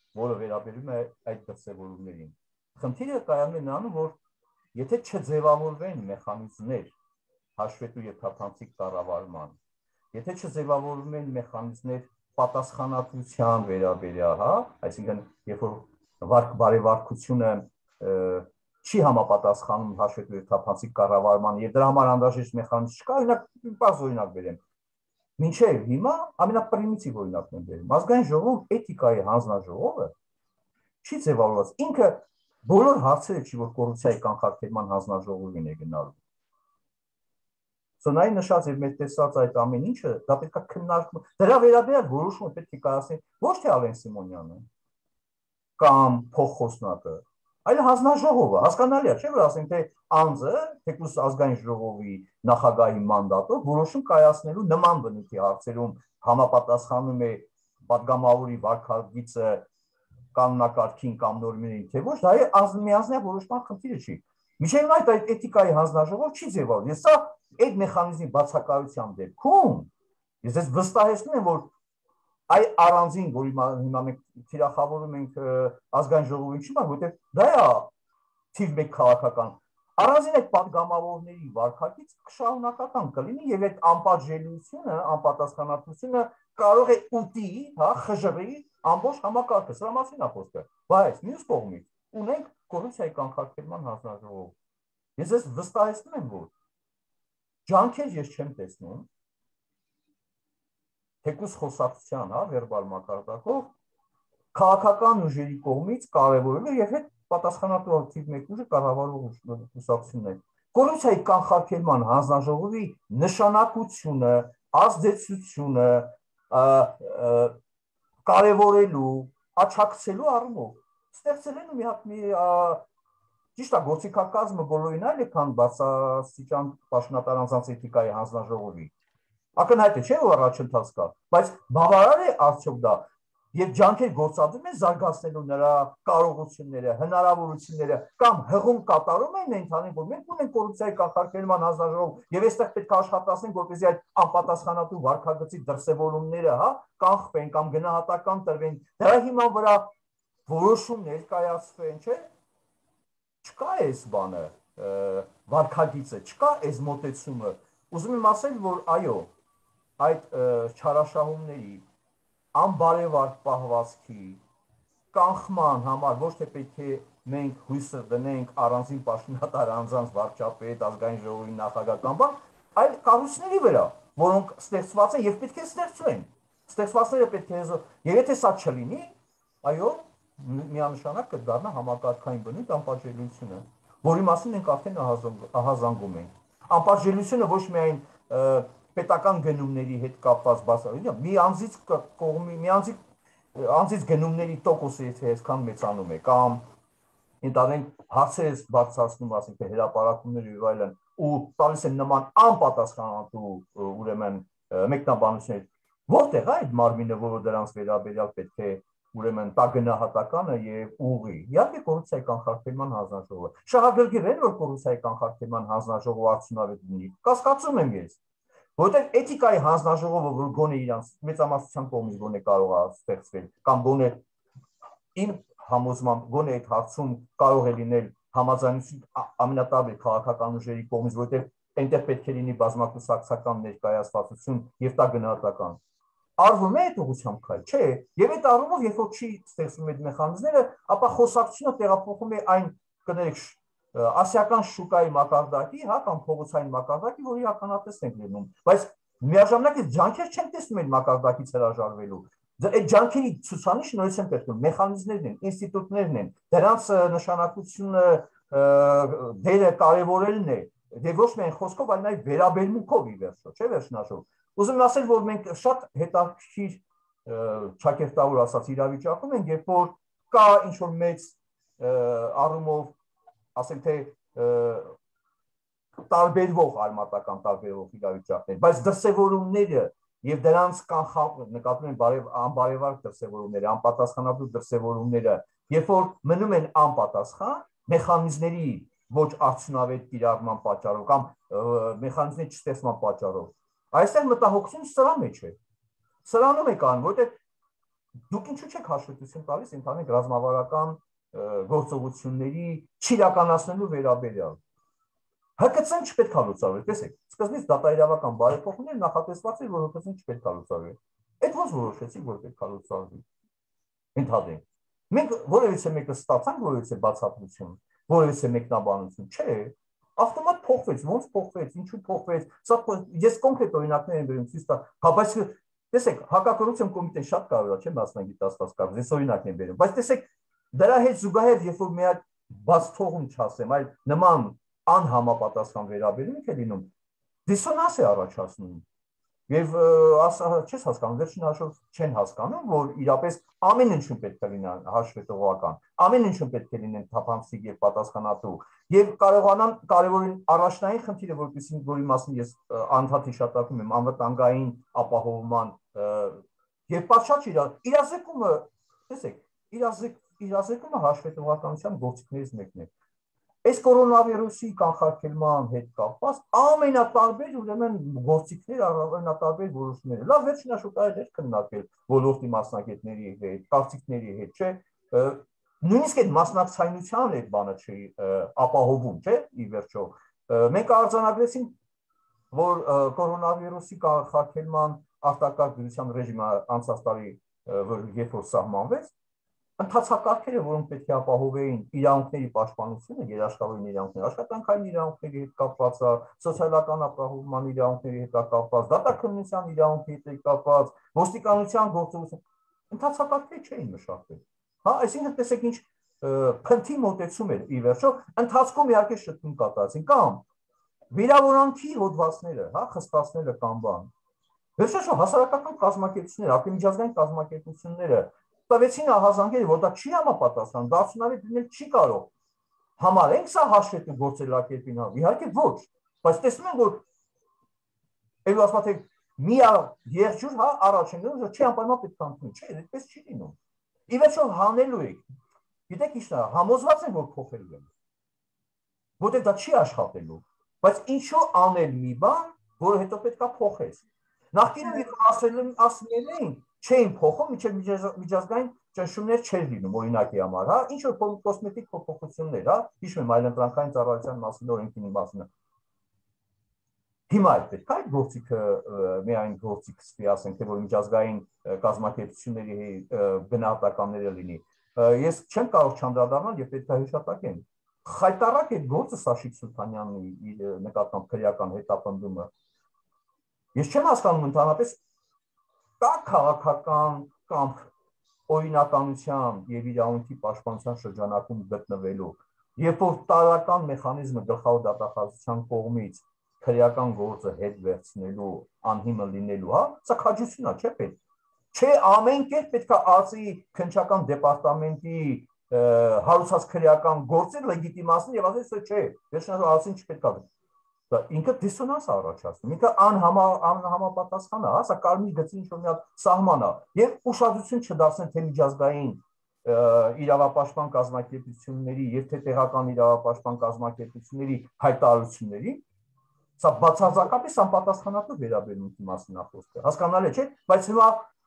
որը վերաբերում է այդ դրսևորումներին։ Խնդիրը կայանում է նրանում, որ եթե չձևավորվեն մեխանիզմներ հաշվետու եւ թափանցիկ կառավարման, եթե չձևավորվում են մեխանիզմներ պատասխանատվության վերաբերյալ, հա, այսինքն երբ որ բարեվարկությունը չի համապատասխանում հաշվետու եւ թափանցիկ կառավարման եւ դրա համար անհրաժեշտ մեխանիզմ չկա, օրինակ բերեմ։ Մինչև հիմա ամենապրիմիտիվ օրինակն եմ բերում։ Ազգային ժողով էթիկայի հանձնաժողովը չի ձևավորված։ Ինքը բոլոր հարցերը չի, որ կոռուպցիայի կանխարգելման հանձնաժողովին է գնալու։ Սոնայի նշած եւ մեր տեսած այդ ամեն ինչը դա պետք է քննարկվում։ Դրա վերաբերյալ որոշումը պետք է կայացնի ոչ թե Ալեն Սիմոնյանը կամ փոխխոսնակը, այլ հանձնաժողովը։ Հասկանալի է, չէ՞ որ ասենք թե անձը, թեկուզ ազգային ժողովի նախագահի մանդատով որոշում կայացնելու նման բնույթի հարցերում համապատասխանում է պատգամավորի վարքագիծը կանոնակարգին կամ նորմերին, թե ոչ, դա է միանձնյա որոշման խնդիրը չի։ Միշտ այդ էթիկայի հանձնաժողով չի ձևավորվում։ Ես սա այդ մեխանիզմի բացակայության դեպքում ես ես վստահեցնում եմ, որ այ առանձին, որ հիմա մենք թիրախավորում ենք ազգային ժողովին չի, որովհետև դա է թիվ 1 քաղաքական առանձին այդ պատգամավորների վարքագիծ շարունակական կլինի եւ այդ անպատժելիությունը, անպատասխանատվությունը կարող է ուտի, հա, խժռի ամբողջ համակարգը, սրա մասին է խոսքը։ Բայց մյուս կողմից ունենք կոռուպցիայի կանխարգելման հանձնաժողով։ Ես ես վստահեցնում եմ, որ ջանքեր ես չեմ տեսնում, թեկուզ խոսակցության, հա, վերբալ մակարդակով քաղաքական ուժերի կողմից կարևորելու եւ հետ պատասխանատու թիվ 1 ուժը կառավարող կուսակցություններ։ Կոռուպցիայի կանխարգելման հանձնաժողովի նշանակությունը, ազդեցությունը կարևորելու, աչակցելու առումով ստեղծել են մի հատ ճիշտ է գործիքակազմը բոլորին այլ է, քան բարձրաստիճան պաշտոնատար անձանց էթիկայի հանձնաժողովի։ Ակնհայտ է, չէ՞ որ առաջընթաց կա, բայց բավարար է արդյոք դա եւ ջանքեր գործադրում են զարգացնելու նրա կարողությունները, հնարավորությունները կամ հղում կատարում են ընդհանրին, որ մենք ունենք կոռուպցիայի կանխարգելման հանձնաժողով եւ այստեղ պետք է աշխատացնենք, որպեսզի այդ անպատասխանատու վարքագծի դրսեւորումները, հա, կանխվեն կամ գնահատական տրվեն, դրա հիման վրա որոշում ներկայացվեն, չէ՞։ Չկա այս բանը, վարքագիծը, չկա այս մոտեցումը։ Ուզում եմ ասել, որ այո, այդ չարաշահումների անբարևար պահվածքի կանխման համար ոչ թե պետք է մենք հույսը դնենք առանձին պաշտոնատար անձանց վարչապետ, ազգային ժողովի նախագահ կամ բան, այլ կառույցների վրա, որոնք ստեղծված են եւ պետք է ստեղծվեն։ Ստեղծվածները պետք է եւ եթե սա չլինի, այո, միանշանակ կդառնա համակարգային բնույթ անպատժելիությունը, որի մասին մենք արդեն ահազանգում ենք։ Անպատժելիությունը ոչ միայն պետական գնումների հետ կապված բացառություն, մի անձից կողմի, մի անձից գնումների տոկոսը եթե այսքան մեծանում է, կամ ընդհանրեն հարցեր բարձրացնում, ասենք թե հրապարակումներ եւ այլն, ու տալիս են նման անպատասխանատու ուրեմն մեկնաբանություններ, որտեղ է այդ մարմինը, որը դրանց վերաբերյալ պետք է ուրեմն տա գնահատականը եւ ուղի։ Իհարկե կոռուպցիայի կանխարգելման հանձնաժողովը։ Շահագրգիռ են, որ կոռուպցիայի կանխարգելման հանձնաժողովը արդյունավետ լինի։ Կասկածում եմ ես։ Որտեղ էթիկայի հանձնաժողովը, որ գոնե իրանց մեծամասնության կողմից գոնե կարող է ստեղծվել, կամ գոնե իմ համոզմամբ գոնե այդ հարցում կարող է լինել համաձայնություն ամենատարբեր քաղաքական ուժերի կողմից, որտեղ այնտեղ պետք է լինի բազմակուսակցական ներկայացվածություն եւ տա գնահատական։ Արվում է այդ ուղղությամբ քայլ, չէ՞։ Եվ այդ առումով, երբ որ չի ստեղծվում այդ մեխանիզմները, ապա խոսակցությունը տեղափոխվում է այն, կներեք, ասիական շուկայի մակարդակի, հա, կամ փողոցային մակարդակի, որի ականատես ենք լինում, բայց միաժամանակ այդ ջանքեր չեն տեսնում այդ մակարդակից հրաժարվելու։ Այդ ջանքերի ցուցանիշը նորից են պետք, մեխանիզմներն են, ինստիտուտներն են, դրանց նշանակությունը դերը կարևորելն է, դե ոչ միայն խոսքով, այլ նաև վերաբերմունքով ի վերջո, չէ՞ վերջնաշով։ Ուզում եմ ասել, որ մենք շատ հետաքրքիր ճակերտավոր ասած իրավիճակում ենք, երբ որ կա ինչ-որ մեծ առումով, ասենք թե տարբերվող արմատական տարբերվող իրավիճակներ, բայց դրսևորումները եւ դրանց նկատում են անբարևար դրսևորումները, անպատասխանատու դրսևորումները, երբ որ մնում են անպատասխան մեխանիզմների ոչ արդյունավետ կիրառման պատճառով կամ մեխանիզմների չստեղծման պատճառով, այստեղ մտահոգությունը սրա մեջ է։ Սրանում է կան, որտեղ Դուք ինչու չեք հաշվետվություն տալիս ընդհանուր ռազմավարական գործողությունների չիրականացնելու վերաբերյալ։ ՀԿՑ-ն չպետք է լուծարվի, տեսեք, սկզբից դատաիրավական բարեփոխումներ նախատեսված էր, որ ՀԿՑ-ն չպետք է լուծարվի։ Այդ ոնց որոշեցիք, որ պետք է լուծարվի։ Ընդհանրեն։ Մենք որևիցե մեկը ստացանք որևիցե բացատրություն, որևիցե մեկնաբանություն, չէ։ Ավտոմատ փոխվեց, ոնց փոխվեց, ինչու փոխվեց։ Սա ես կոնկրետ օրինակներ եմ բերում ցույց տա, հա բայց տեսեք, հակակոռուպցիոն կոմիտեն շատ կարևոր է, չէ՞, մասնագիտացված կարգ, ես օրինակ եմ բերում, բայց տեսեք, դրա հետ զուգահեռ, երբ որ միակ բաց թողում չասեմ, այլ նման անհամապատասխան վերաբերմունք է լինում, դիսոնանս է առաջացնում։ Եվ չես հասկանում, վերջին հաշվով չեն հասկանում, որ իրապես ամեն ինչում պետք է լինի հաշվետվողական, ամեն ինչում պետք է լինեն թափանցիկ եւ պատասխանատու, եւ կարողանան կարևորին առաջնային խնդիրը, որի մասին ես անդադ հիշատակում եմ, անվտանգային ապահովման եւ պատշաճ իրազեկումը, տեսեք, իրազեկումը հաշվետվողականության գործիքներից մեկն է։ Այս կորոնավիրուսի կանխարգելման հետ կապված ամենատարբեր ուրեմն գործիքներ, ամենատարբեր որոշումներ։ Լավ, վերջին հաշվետվողներ հետ քննարկել ոլորտի մասնագետների հետ, կարծիքների հետ, չէ։ Նույնիսկ այդ մասնակցայնության այդ բանը չի ապահովում, չէ, ի վերջո։ Մենք արձանագրեցինք, որ կորոնավիրուսի կանխարգելման արտակարգ դրության ռեժիմը անցած տարի, երբ որ սահմանվեց, ընթացակարգերը, որոնք պետք է ապահովեին իրավունքների պաշտպանությունը, երաշխավորին իրավունքների, աշխատանքային իրավունքների հետ կապված, սոցիալական ապահովման իրավունքների հետ կապված, դատաքննության իրավունքների հետ կապված, ոստիկանության գործողություն, ընթացակարգերը չէին մշակվել։ Հա, այսինքն տեսեք ինչ փնթի մոտեցում էր ի վերջո, ընթացքում իհարկե շտկում կատարեցին կամ վիրավորանքի հոդվածները, հա, խստացնելը կամ բան։ Վերջերս հասարակական կազմակերպությունները, ակտիմիզացիոն կազմակերպությունները տվեցին ահազանգերը, որ դա չի համապատասխան, դարձնավետ լինել չի կարող։ Համարենք սա հաշվետու գործելակերպին, իհարկե ոչ, բայց տեսնում ենք, որ այլ ասում թե մի երջուր, հա, առաջ են գնում, չի անպայման պետք է ընդունի, չէ, այդպես չի լինում։ Ի վերջո հանելու եք։ Գիտեք ինչն է, համոզված եմ, որ փոխելու են։ Որտեղ դա չի աշխատելու, բայց ինչու անել մի բան, որը հետո պետք է փոխես։ Նախկինում ասել էին չէին փոխում, մինչև միջազգային ճնշումներ չէր լինում, օրինակի համար, հա, ինչ որ կոսմետիկ փոփոխություններ, հա, հիշում եմ այլընտրանքային ծառայության մասին օրենքի մասին։ Հիմա պետք է այդ գործիքը միայն գործիք ստի, ասենք, թե որ միջազգային կազմակերպությունների գնահատականները լինի։ Ես չեմ կարող չանդրադառնալ եւ պետք է հիշատակեմ։ Խայտարակ այդ գործը Սաշիկ Սուլթանյանի նկատմամբ քրեական հետապնդումը։ Ես չեմ հասկանում ընդհանրապես կա քաղաքական կամ օրինականության եւ իրավունքի պաշտպանության շրջանակում գտնվելու, երբ որ տարական մեխանիզմը գլխավոր դատախազության կողմից քրեական գործը հետ վերցնելու անհիմն լինելու, հա, սա քաջություն է, չէ՞ պետք։ Չէ, ամեն կերպ պետք է ԱԾ-ի քննչական դեպարտամենտի հարուցած քրեական գործը լեգիտիմացնել եւ ասել, թե չէ, վերջնական ԱԾ-ին չպետք է։ Դա ինքը դիսոնանս է առաջացնում, ինքը անհամապատասխան է, հա, սա կարմիր գծի ինչ-որ մի հատ սահման է եւ ուշադրություն չդարձնել թե միջազգային իրավապաշտպան կազմակերպությունների եւ թե տեղական իրավապաշտպան կազմակերպությունների հայտարարությունների, սա բացարձակապես անպատասխանատու վերաբերմունքի մասին է խոսքը, հասկանալի չէ, բայց հիմա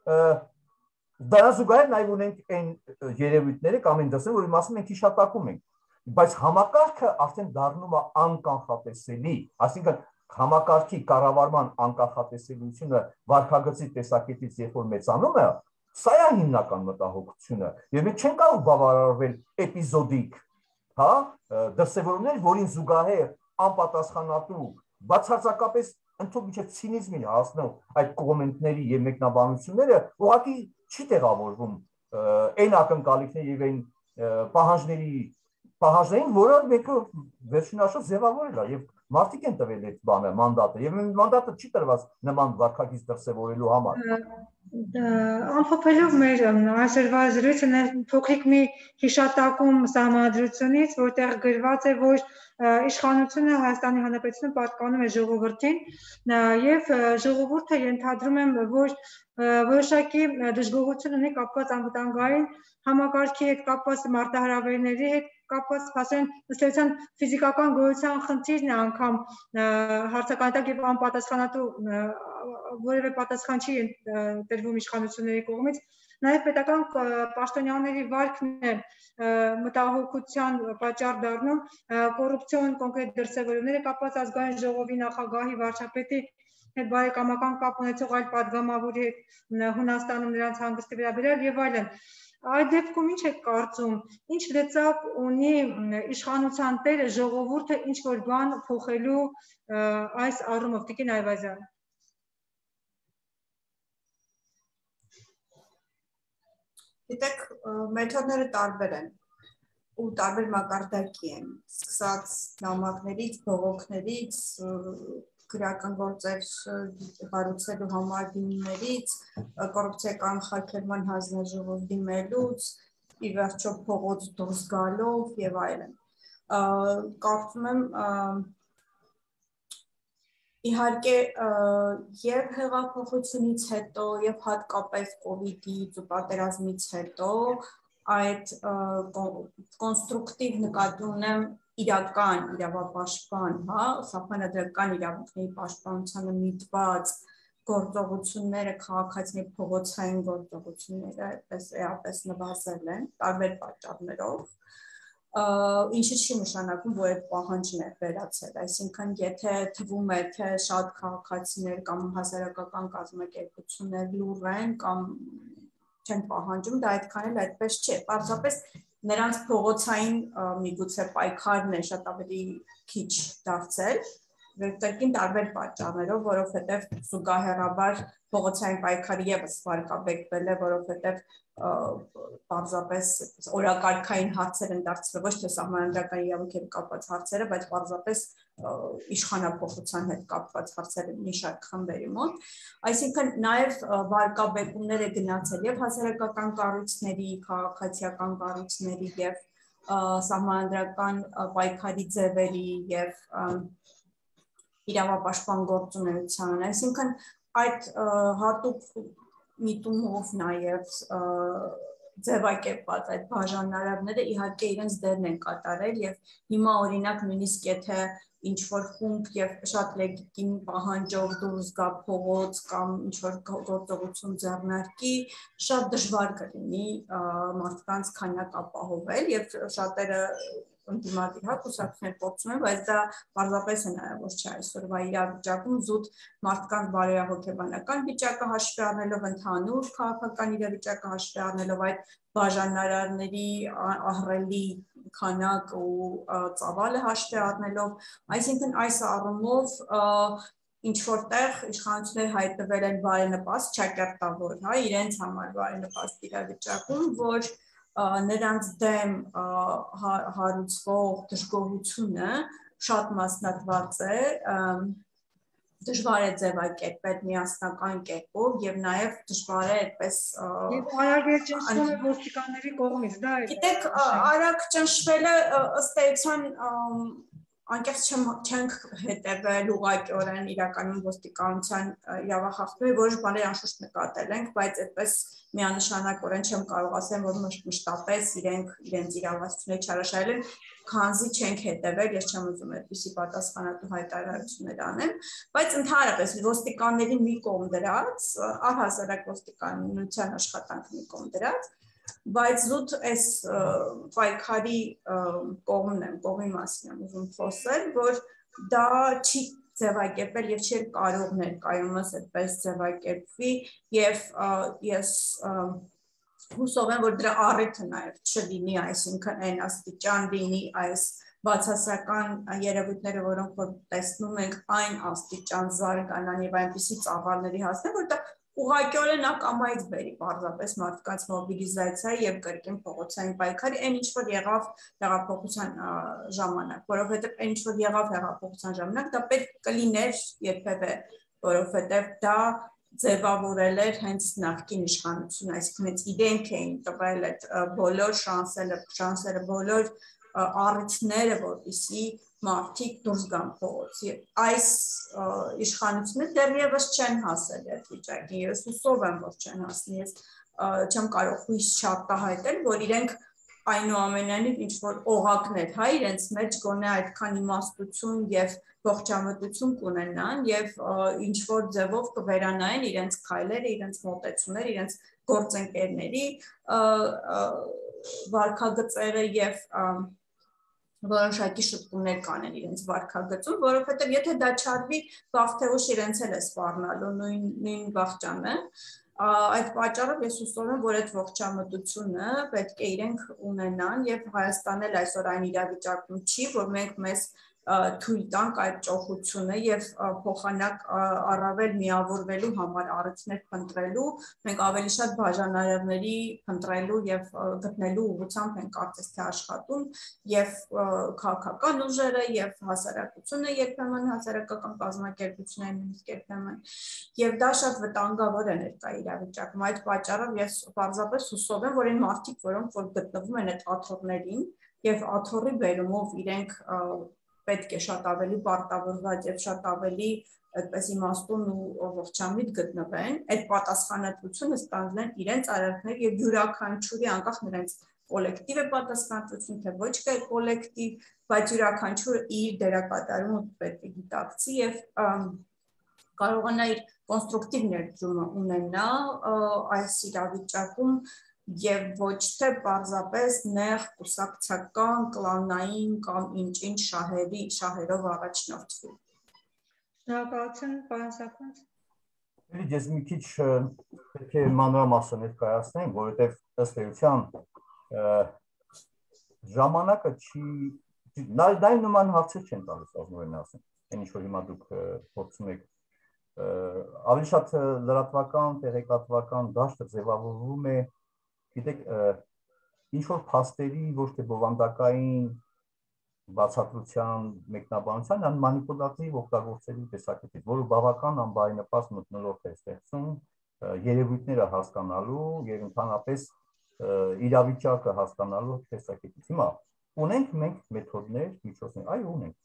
դրա զուգահեռ նաեւ ունենք այն երևույթները կամ այն դասերը, որի մասին մենք հիշատակում ենք, բայց համակարգը արդեն դառնում է անկանխատեսելի, այսինքն համակարգի կառավարման անկանխատեսելիությունը վարքագծի տեսակետից երբ որ մեծանում է, սա է հիմնական մտահոգությունը, եւ մենք չենք կարող բավարարվել էպիզոդիկ, հա, դրսևորումներ, որին զուգահեռ անպատասխանատու, բացարձակապես ընդհանուր միջև ցինիզմին հասնող այդ կոմենտների եւ մեկնաբանությունները ուղղակի չի տեղավորվում այն ակնկալիքների եւ այն պահանջներին, որը մեկը վերջին հաշվով ձևավորել է եւ մարդիկ են տվել այդ բանը, մանդատը, եւ մանդատը չի տրված նման վարքագիծ դրսևորելու համար։ Ամփոփելով մեր այսօրվա զրույցը փոքրիկ մի հիշատակում սահմանադրությունից, որտեղ գրված է, որ իշխանությունը Հայաստանի Հանրապետությունը պատկանում է ժողովրդին եւ ժողովուրդը ենթադրում եմ, որ որոշակի դժգոհություն ունի կապված անվտանգային համակարգի հետ կապված մարտահրավերների հետ կապված, ասեն, ըստ ֆիզիկական գոյության խնդիրն է անգամ հարցականատար եւ անպատասխանատու որևէ պատասխան չի տրվում իշխանությունների կողմից, նաև պետական պաշտոնյաների վարքն է մտահոգության պատճառ դառնում կոռուպցիոն կոնկրետ դրսևորումները կապված ազգային ժողովի նախագահի վարչապետի հետ բարեկամական կապ ունեցող այլ падգամավորի հետ Հունաստանում նրանց հանգստի վերաբերյալ եւ այլն։ Այդ դեպքում ինչ եք կարծում, ինչ լծակ ունի իշխանության տերը ժողովուրդը ինչ որ բան փոխելու այս առումով Տիկին Այվազյան։ Գիտեք, մեթոդները տարբեր են ու տարբեր մակարդակի են, սկսած նամակներից, բողոքներից, քրեական գործեր հարուցելու համար դիմումներից, կոռուպցիական խախտման հանձնաժողով դիմելուց, ի վերջո փողոց դուրս գալով եւ այլն։ Կարծում եմ իհարկե եւ հեղափոխությունից հետո եւ հատկապես կոവിഡ്ից ու պատերազմից հետո այդ կոնստրուկտիվ նկատի ունեմ իրական իրավապաշտպան, հա, սահմանադրական իրավունքների պաշտպանությանը միտված գործողությունները, քաղաքացիների փողոցային գործողությունները այդպես նվազել են տարբեր պատճառներով, ինչը չի նշանակում, որ այդ պահանջն է վերացել, այսինքն եթե թվում է, թե շատ քաղաքացիներ կամ հասարակական կազմակերպություններ լուռ են կամ չեն պահանջում, դա այդքան էլ այդպես չէ, պարզապես նրանց փողոցային միգուցե պայքարն է շատ ավելի քիչ դարձել, վերտերքին տարբեր պատճառներով, որովհետև զուգահեռաբար փողոցային պայքարը եւս վարկաբեկվել է, որովհետև պարզապես օրակարգային հարցեր են դարձվել, ոչ թե սահմանադրական իրավունքերի կապված հարցերը, բայց պարզապես իշխանափոխության հետ կապված հարցերը մի շարք խմբերի մոտ, այսինքն նաև վարկաբեկումներ է գնացել եւ հասարակական կառույցների, քաղաքացիական կառույցների եւ սահմանադրական պայքարի ձևերի եւ իրավապաշտպան գործունեության, այսինքն այդ հատուկ միտումով նաև ձևակերպված այդ բաժանարարները իհարկե իրենց դերն են կատարել եւ հիմա օրինակ նույնիսկ եթե ինչ որ խումբ եւ շատ լեգիտիմ պահանջով դուրս գա փողոց կամ ինչ որ գործողություն ձեռնարկի, շատ դժվար կլինի մարդկանց քանակ ապահովել եւ շատերը ընդդիմադիր հա կուսակցություններ փորձում են, բայց դա պարզապես հնարավոր չէ այսօրվա իրավիճակում զուտ մարդկանց բարոյահոգեբանական վիճակը հաշվի առնելով, ընդհանուր քաղաքական իրավիճակը հաշվի առնելով, այդ բաժանարարների ահռելի քանակ ու ծավալը հաշվի առնելով, այսինքն այս առումով ինչ որտեղ իշխանությունները հայտնվել են բարենպաստ, ճակերտավոր, հա, իրենց համար բարենպաստ իրավիճակում, որ նրանց դեմ հարուցվող դժգոհությունը շատ մասնատված է, դժվար է ձևակերպել միասնական կերպով եւ նաեւ դժվար է այդպես Եվ արագ ճնշվում է ոստիկանների կողմից, դա է։ Գիտեք, արագ ճնշվելը ըստ էության անկեղծ չենք հետևել ուղղակիորեն իրականում ոստիկանության իրավախախտումների որոշ բաներ անշուշտ նկատել ենք, բայց այդպես միանշանակորեն չեմ կարող ասել, որ մշտապես իրենց իրավասությունները չարաշահել են, քանզի չենք հետևել, ես չեմ ուզում այդպիսի պատասխանատու հայտարարություններ անեմ, բայց ընդհանրապես ոստիկանների մի կողմ դրած, առհասարակ ոստիկանության աշխատանքը մի կողմ դրած, բայց զուտ այս պայքարի կողմի մասին եմ ուզում խոսել, որ դա չի ձևակերպել եւ չի կարող ներկայումս այդպես ձևակերպվի եւ ես հուսով եմ, որ դրա առիթը նաեւ չլինի, այսինքն այն աստիճան լինի այս բացասական երևույթները, որոնք որ տեսնում ենք այն աստիճան զարգանան եւ այնպիսի ծավալների հասնեն, որ դա ուղղակիորեն ակամայից բերի պարզապես մարդկանց մոբիլիզացիայի եւ կրկին փողոցային պայքարի, այն ինչ որ եղավ հեղափոխության ժամանակ, որովհետեւ այն ինչ որ եղավ հեղափոխության ժամանակ, դա պետք կլիներ երբևէ, որովհետեւ դա ձևավորել էր հենց նախկին իշխանությունը, այսինքն հենց իրենք էին տվել այդ բոլոր շանսերը, բոլոր առիթները, որպեսզի մարդիկ դուրս գան փողոց։ Այս իշխանությունը դեռևս չեն հասել այդ վիճակին, ես հուսով եմ, որ չեն հասնի, ես չեմ կարող հույս չարտահայտել, որ իրենք այնուամենայնիվ ինչ որ օղակներ, հա, իրենց մեջ գոնե այդքան իմաստություն եւ ողջամտություն կունենան եւ ինչ որ ձևով կվերանային իրենց քայլերը, իրենց մոտեցումները, իրենց գործընկերների վարքագծերը եւ որոշակի շփումներ կանեն իրենց վարքագծում, որովհետեւ եթե դա չարվի, վաղ թե ուշ իրենց էլ է սպառնալու նույն վախճանը, այդ պատճառով ես հուսով եմ, որ այդ ողջամտությունը պետք է իրենք ունենան եւ Հայաստանն էլ այսօր այն իրավիճակում չի, որ մենք մեզ թույլ տանք այդ ճոխությունը եւ փոխանակ առավել միավորվելու համար առիթներ փնտրելու, մենք ավելի շատ բաժանարարների փնտրելու եւ գտնելու ուղղությամբ ենք կարծես թե աշխատում եւ քաղաքական ուժերը եւ հասարակությունը երբեմն հասարակական կազմակերպությունները նույնիսկ երբեմն եւ դա շատ վտանգավոր է ներկա իրավիճակում այդ պատճառով ես պարզապես հուսով եմ որ այն մարդիկ որոնք որ գտնվում են այդ աթոռներին եւ աթոռի բերումով իրենք պետք է շատ ավելի պարտավորված եւ շատ ավելի այդպես իմաստուն ու ողջամիտ գտնվեն այդ պատասխանատվությունը ստանձնեն իրենց արարքներ եւ յուրաքանչյուրի անկախ նրանց կոլեկտիվ է պատասխանատվություն թե ոչ թե կոլեկտիվ բայց յուրաքանչյուրը իր դերակատարումը պետք է գիտակցի եւ կարողանա իր կոնստրուկտիվ ներդրումը ունենա այս իրավիճակում եւ ոչ թե պարզապես նեղ կուսակցական, կլանային կամ ինչ-ինչ շահերով առաջնորդվի։ Շնորհակալություն, պարոն Սաքունց։ Ես մի քիչ պետք է մանրամասը ներկայացնենք, որովհետեւ ըստ էության ժամանակը չի դա նման հարցեր չեն տալիս ազնվորեն ասեմ, այն ինչ որ հիմա դուք փորձում եք ավելի շատ լրատվական, տեղեկատվական դաշտը ձևավորվում է գիտեք, ինչ որ փաստերի, ոչ թե բովանդակային բացատրության մեկնաբանության, այն մանիպուլատիվ օգտագործելու տեսակետից, որը բավական անբարենպաստ մթնոլորտ է ստեղծում երևույթները հասկանալու եւ ընդհանրապես իրավիճակը հասկանալու տեսակետից։ Հիմա ունենք մենք մեթոդներ, միջոցներ, այո, ունենք։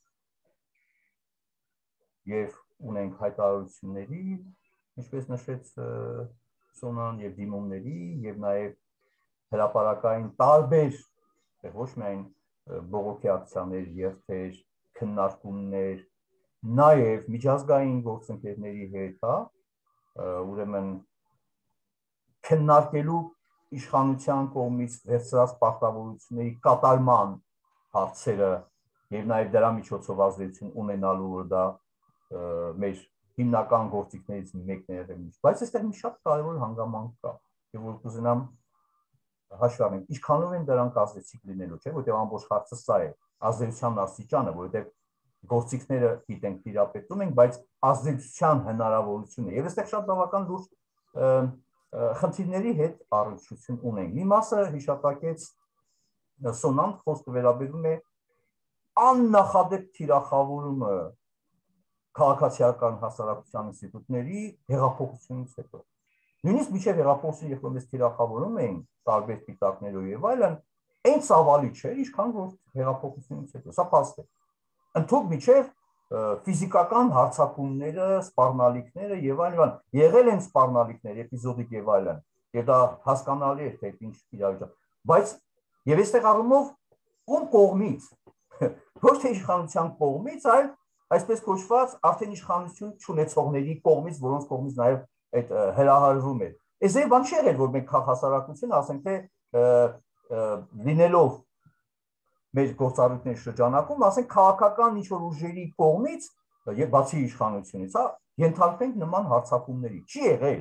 Եվ ունենք հայտարարությունների, ինչպես նշեց Սոնան եւ դիմումների եւ նաեւ հրապարակային տարբեր ոչ միայն բողոքի ակցիաներ, երթեր, քննարկումներ, նաև միջազգային գործընկերների հետ, ուրեմն քննարկելու իշխանության կողմից վերցրած պարտավորությունների կատարման հարցերը եւ նաև դրա միջոցով ազդեցություն ունենալու որ դա մեր հիմնական գործիքներից մեկն է եղել, բայց այստեղ մի շատ կարևոր հանգամանք կա, եւ որ կուզենամ հաշվառենք, ինչքանով են դրանք ազդեցիկ լինելու, չէ՞, որտեղ ամբողջ հարցը սա է, ազդեցության աստիճանը, որտեղ գործիքները գիտենք տիրապետում ենք, բայց ազդեցության հնարավորությունը եւ այստեղ շատ բավական լուրջ խնդիրների հետ առնչություն ունենք։ Մի մասը հիշատակեց Սոնան, խոսքը վերաբերում է աննախադեպ թիրախավորումը քաղաքացիական հասարակության ինստիտուտների հեղափոխությունից հետո։ Նույնիսկ միջև հեղափոխությունը, երբ որ mēs թիրախավորում էին տարբեր պիտակներով եւ այլն, այն ցավալի չէ, ինչքան որ հեղափոխությունից հետո։ Սա փաստ է։ Ընդհանուր միջև ֆիզիկական հարձակումները, սպառնալիքները եւ այլն, եղել են սպառնալիքներ, էպիզոդիկ եւ այլն, եւ դա հասկանալի է, թե ինչ իրավիճակ, բայց եւ այստեղ առումով ում կողմից, ոչ թե իշխանության կողմից, այլ այսպես կոչված արդեն իշխանություն չունեցողների կողմից, որոնց կողմից նաեւ այդ հրահարվում է։ Այս է բան չի եղել, որ մենք քաղաքասարակություն ասենք թե լինելով մեր գործառույթների շրջանակում, ասենք քաղաքական ինչ-որ ուժերի կողմից եւ բացի իշխանությունից, ենթարկվենք նման հարձակումների։ Չի եղել։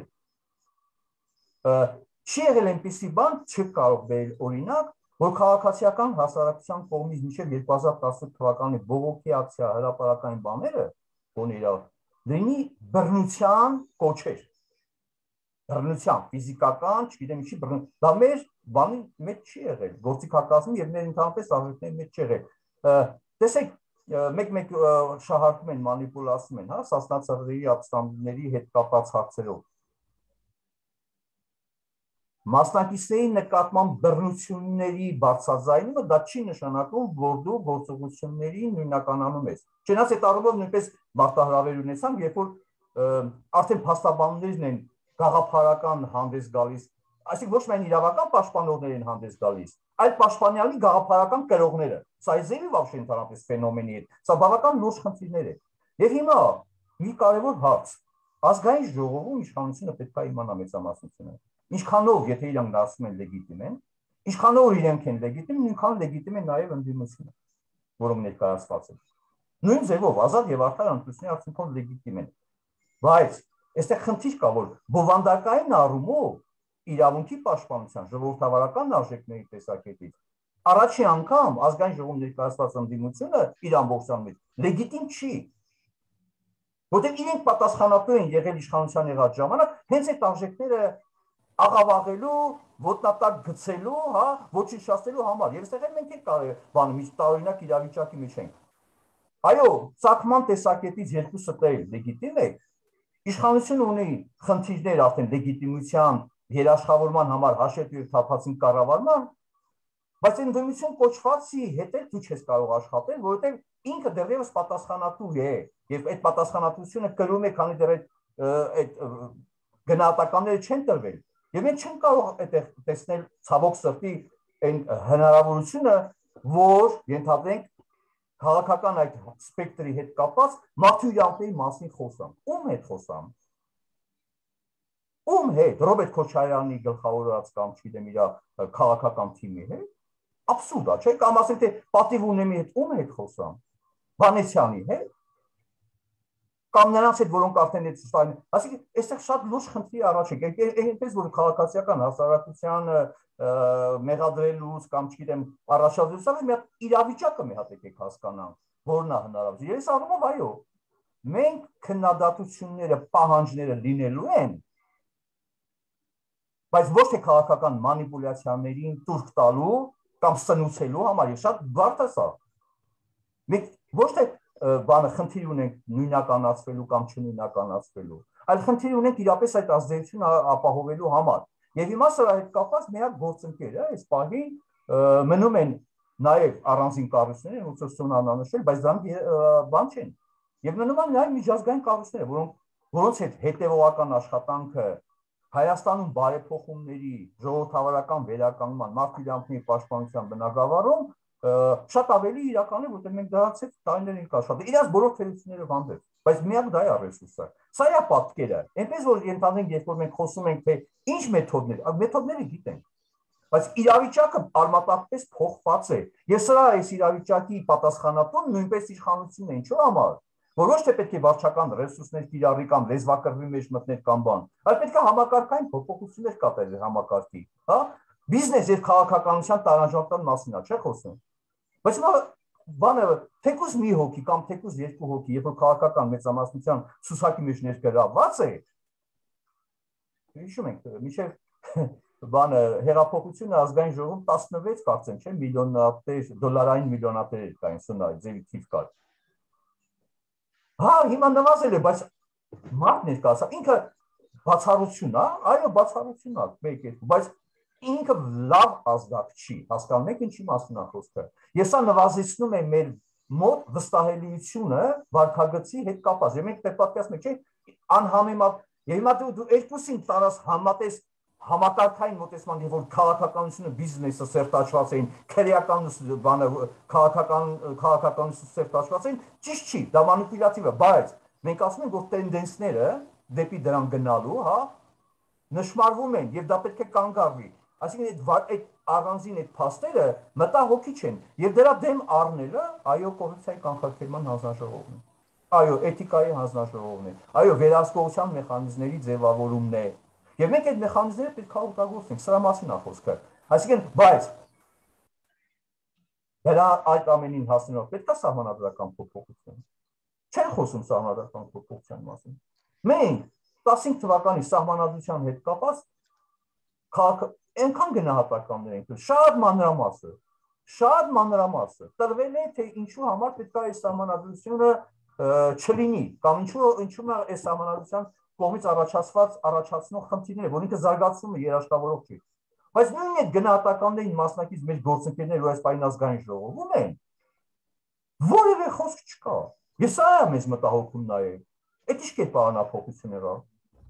Չի եղել այնպիսի բան, չի կարող բերել օրինակ, որ քաղաքացիական հասարակության կողմից մինչև 2018 թվականի բողոքի ակցիա հրապարակային բաները, լինի բռնության կոչեր։ Բռնության, ֆիզիկական, չգիտեմ ինչի բռնություն, դա մեր բանի մեջ չի եղել, գործիքակազմի եւ մեր ընդհանրապես արժեքների մեջ չի եղել։ Տեսեք, մեկ շահարկում են, մանիպուլացնում են, հա, սասնացարների ապստամբների հետ կապված հարցերով։ Մասնակիցների նկատմամբ բռնությունների բարձրաձայնումը դա չի նշանակում, որ դու գործողությունների նույնականանում ես։ Չնայած այդ առումով նույնպես մարտահրավեր ունեցանք, երբ որ արդեն փաստաբաններն են գաղափարական հանդես գալիս Այսինքն ոչ միայն իրավական պաշտպանողներ են հանդես գալիս, այլ պաշտպանյալի գաղափարական կրողները։ Սա զեւի вообще ընդհանրապես ֆենոմենի է։ Սա բավական լուրջ խնդիրներ է։ Եվ հիմա մի կարևոր հարց. ազգային ժողովում իշխանությունը պետք է իմանա մեծամասնությունը։ Ինչքանով, եթե իրանք ասում են լեգիտիմ են, ինչքանով իրենք են լեգիտիմ, նույնքան լեգիտիմ է նաև ընդդիմությունը, որոնք ներկայացված են։ Նույն ձևով ազատ եւ արդար ընտրությունների արդյունքում լեգիտիմ են։ Բայց այստեղ խնդիր կա, որ բովանդակային առումով իրավունքի պաշտպանության ժողովրդավարական արժեքների տեսակետից առաջին անգամ ազգային ժողովում ներկայացված ընդդիմությունը իր ամբողջությամբ լեգիտիմ չի։ Որտեղ իրենք պատասխանատու են եղել իշխանության եղած ժամանակ հենց այդ արժեքները աղավաղելու, ոտնատակ գցելու, հա, ոչնչացնելու համար։ Եվ այստեղ մենք էլ բանը մի տարօրինակ իրավիճակի մեջ ենք։ Այո, ցակման տեսակետից երկուսը տեղ լեգիտիմ է։ Իշխանությունը ունի խնդիրներ արդեն լեգիտիմության երաշխավորման համար հաշվետու եւ թափածին կառավարման, բայց ընդդիմություն կոչվածի հետ էլ դու չես կարող աշխատել, որովհետեւ ինքը դեռևս պատասխանատու է եւ այդ պատասխանատվությունը կրում է, քանի դեռ այդ գնահատականները չեն տրվել։ Եվ մենք չենք կարող այդտեղ տեսնել ցավոք սրտի այն հնարավորությունը, որ ենթադրենք քաղաքական այդ սպեկտրի հետ կապված մարդու իրավունքների մասին խոսամ։ Ում հետ խոսամ։ Ում հետ Ռոբերտ Քոչարյանի գլխավորած կամ չգիտեմ իր քաղաքական թիմի հետ։ Աբսուրդ է, չէ՞, կամ ասենք թե պատիվ ունեմի հետ ում հետ խոսամ։ Վանեսյանի հետ։ Կամ նրանց հետ, որոնք արդեն այդ ստային, այսինքն այստեղ շատ լուրջ խնդրի առաջ է, այնպես որ քաղաքացիական հասարակության մեղադրելուց կամ չգիտեմ առաջադրելուց մի հատ իրավիճակը մի հատ եկեք հասկանանք, որն է հնարավոր։ Ես առումով այո, մենք քննադատությունները, պահանջները լինելու են, բայց ոչ թե քաղաքական մանիպուլյացիաներին տուրք տալու կամ սնուցելու համար, շատ բարդ է սա։ Մենք ոչ թե բանը խնդիր ունենք նույնականացվելու կամ չնույնականացվելու, այլ խնդիր ունենք իրապես այդ ազդեցությունը ապահովելու համար։ Եվ հիմա սրա հետ կապված մի հատ գործընկեր է, այս պահին մնում են նաև առանձին կառույցներ, ոնց որ Սոնան անշել, բայց դրանք բան չեն։ Եվ մնում են նաև միջազգային կառույցներ, որոնց հետ հետևողական աշխատանքը Հայաստանում բարեփոխումների, ժողովրդավարական վերականգնման, մարդու իրավունքների պաշտպանության բնագավառում շատ ավելի իրական է, որտեղ մենք դրանց հետ տարիներ ենք աշխատել։ Իրաց բոլոր թերությունները վանդեց, բայց միակ դա է ռեսուրսը։ Սա է պատկերը։ Այնպես որ ենթադրենք, երբ որ մենք խոսում ենք, թե ինչ մեթոդները գիտենք, բայց իրավիճակը արմատապես փոխված է։ Ես սրա այս իրավիճակի պատասխանատուն նույնպես իշխանությունն է, ինչու համար, որ ոչ թե պետք է վարչական ռեսուրսներ կիրառի կամ լեզվակռվի մեջ մտներ կամ բան, այլ պետք է համակարգային փոփոխություններ կատարել համակարգի, հա։ Բիզնես եւ քաղաքականության տարանջատման մասին է, չէ՞ խոսում։ Բայց հիմա բանը թեկուզ մի հոգի կամ թեկուզ երկու հոգի, երբ որ քաղաքական մեծամասնության ցուցակի մեջ ներգրավված է, հիշում ենք, մինչև բանը հեղափոխությունը ազգային ժողովում 16 կարծեմ, չէ՞, միլիոնատեր, դոլարային միլիոնատեր կային, սնա, ձևի թիվ կար։ Հա, հիմա նվազել է, բայց մարդ ներկայացավ, ինքը բացառություն է, այո, բացառություն է, 1-2, բայց ինքը լավ ազդակ չի, հասկանում եք ինչի մասին է խոսքը։ Ես սա նվազեցնում եմ մեր մոտ վստահելիությունը վարքագծի հետ կապված։ Եվ մենք պատկասում ենք, չէ՞, անհամեմատ, եւ հիմա դու երկուսին տարած համատես համակարգային մոտեցման, որ քաղաքականությունը բիզնեսը սերտաճված էին, քրեական բանը քաղաքականությունը սերտաճված էին, ճիշտ չի, դա մանիպուլյատիվ է, բայց մենք ասում ենք, որ տենդենսները դեպի դրան գնալու, հա, նշмарվում են եւ դա պետք է կանգ առնի։ Այսինքն այդ առանձին այդ փաստերը մտահոգիչ են եւ դրա դեմ առնելը այո կոռուպցիայի կանխարգելման հանձնաժողովն է, այո էթիկայի հանձնաժողովն է, այո վերահսկողության մեխանիզմների ձևավորումն է եւ մենք այդ մեխանիզմները պետք է օգտագործենք, սրա մասին է խոսքը։ Այսինքն բայց դրա այդ ամենին հասնելով պետք է սահմանադրական փոփոխություն։ Չեն խոսում սահմանադրական փոփոխության մասին։ Մենք 15 թվականի սահմանադրության հետ կապված այնքան գնահատականներ ենք շատ մանրամասը տրվել է թե ինչու համար պետք է այս սահմանադրությունը չլինի կամ ինչու այս սահմանադրության կողմից առաջացնող խնդիրները, որ ինքը զարգացումը երաշխավորող չի։ Բայց նույն այդ գնահատականներին մասնակից մեր գործընկերները ու այս պայն ազգային ժողովում են, որևէ խոսք չկա։ Ես սա եմ մեզ մտահոգում նայել։ Այդ ինչ կերպարանափոխություններ ա։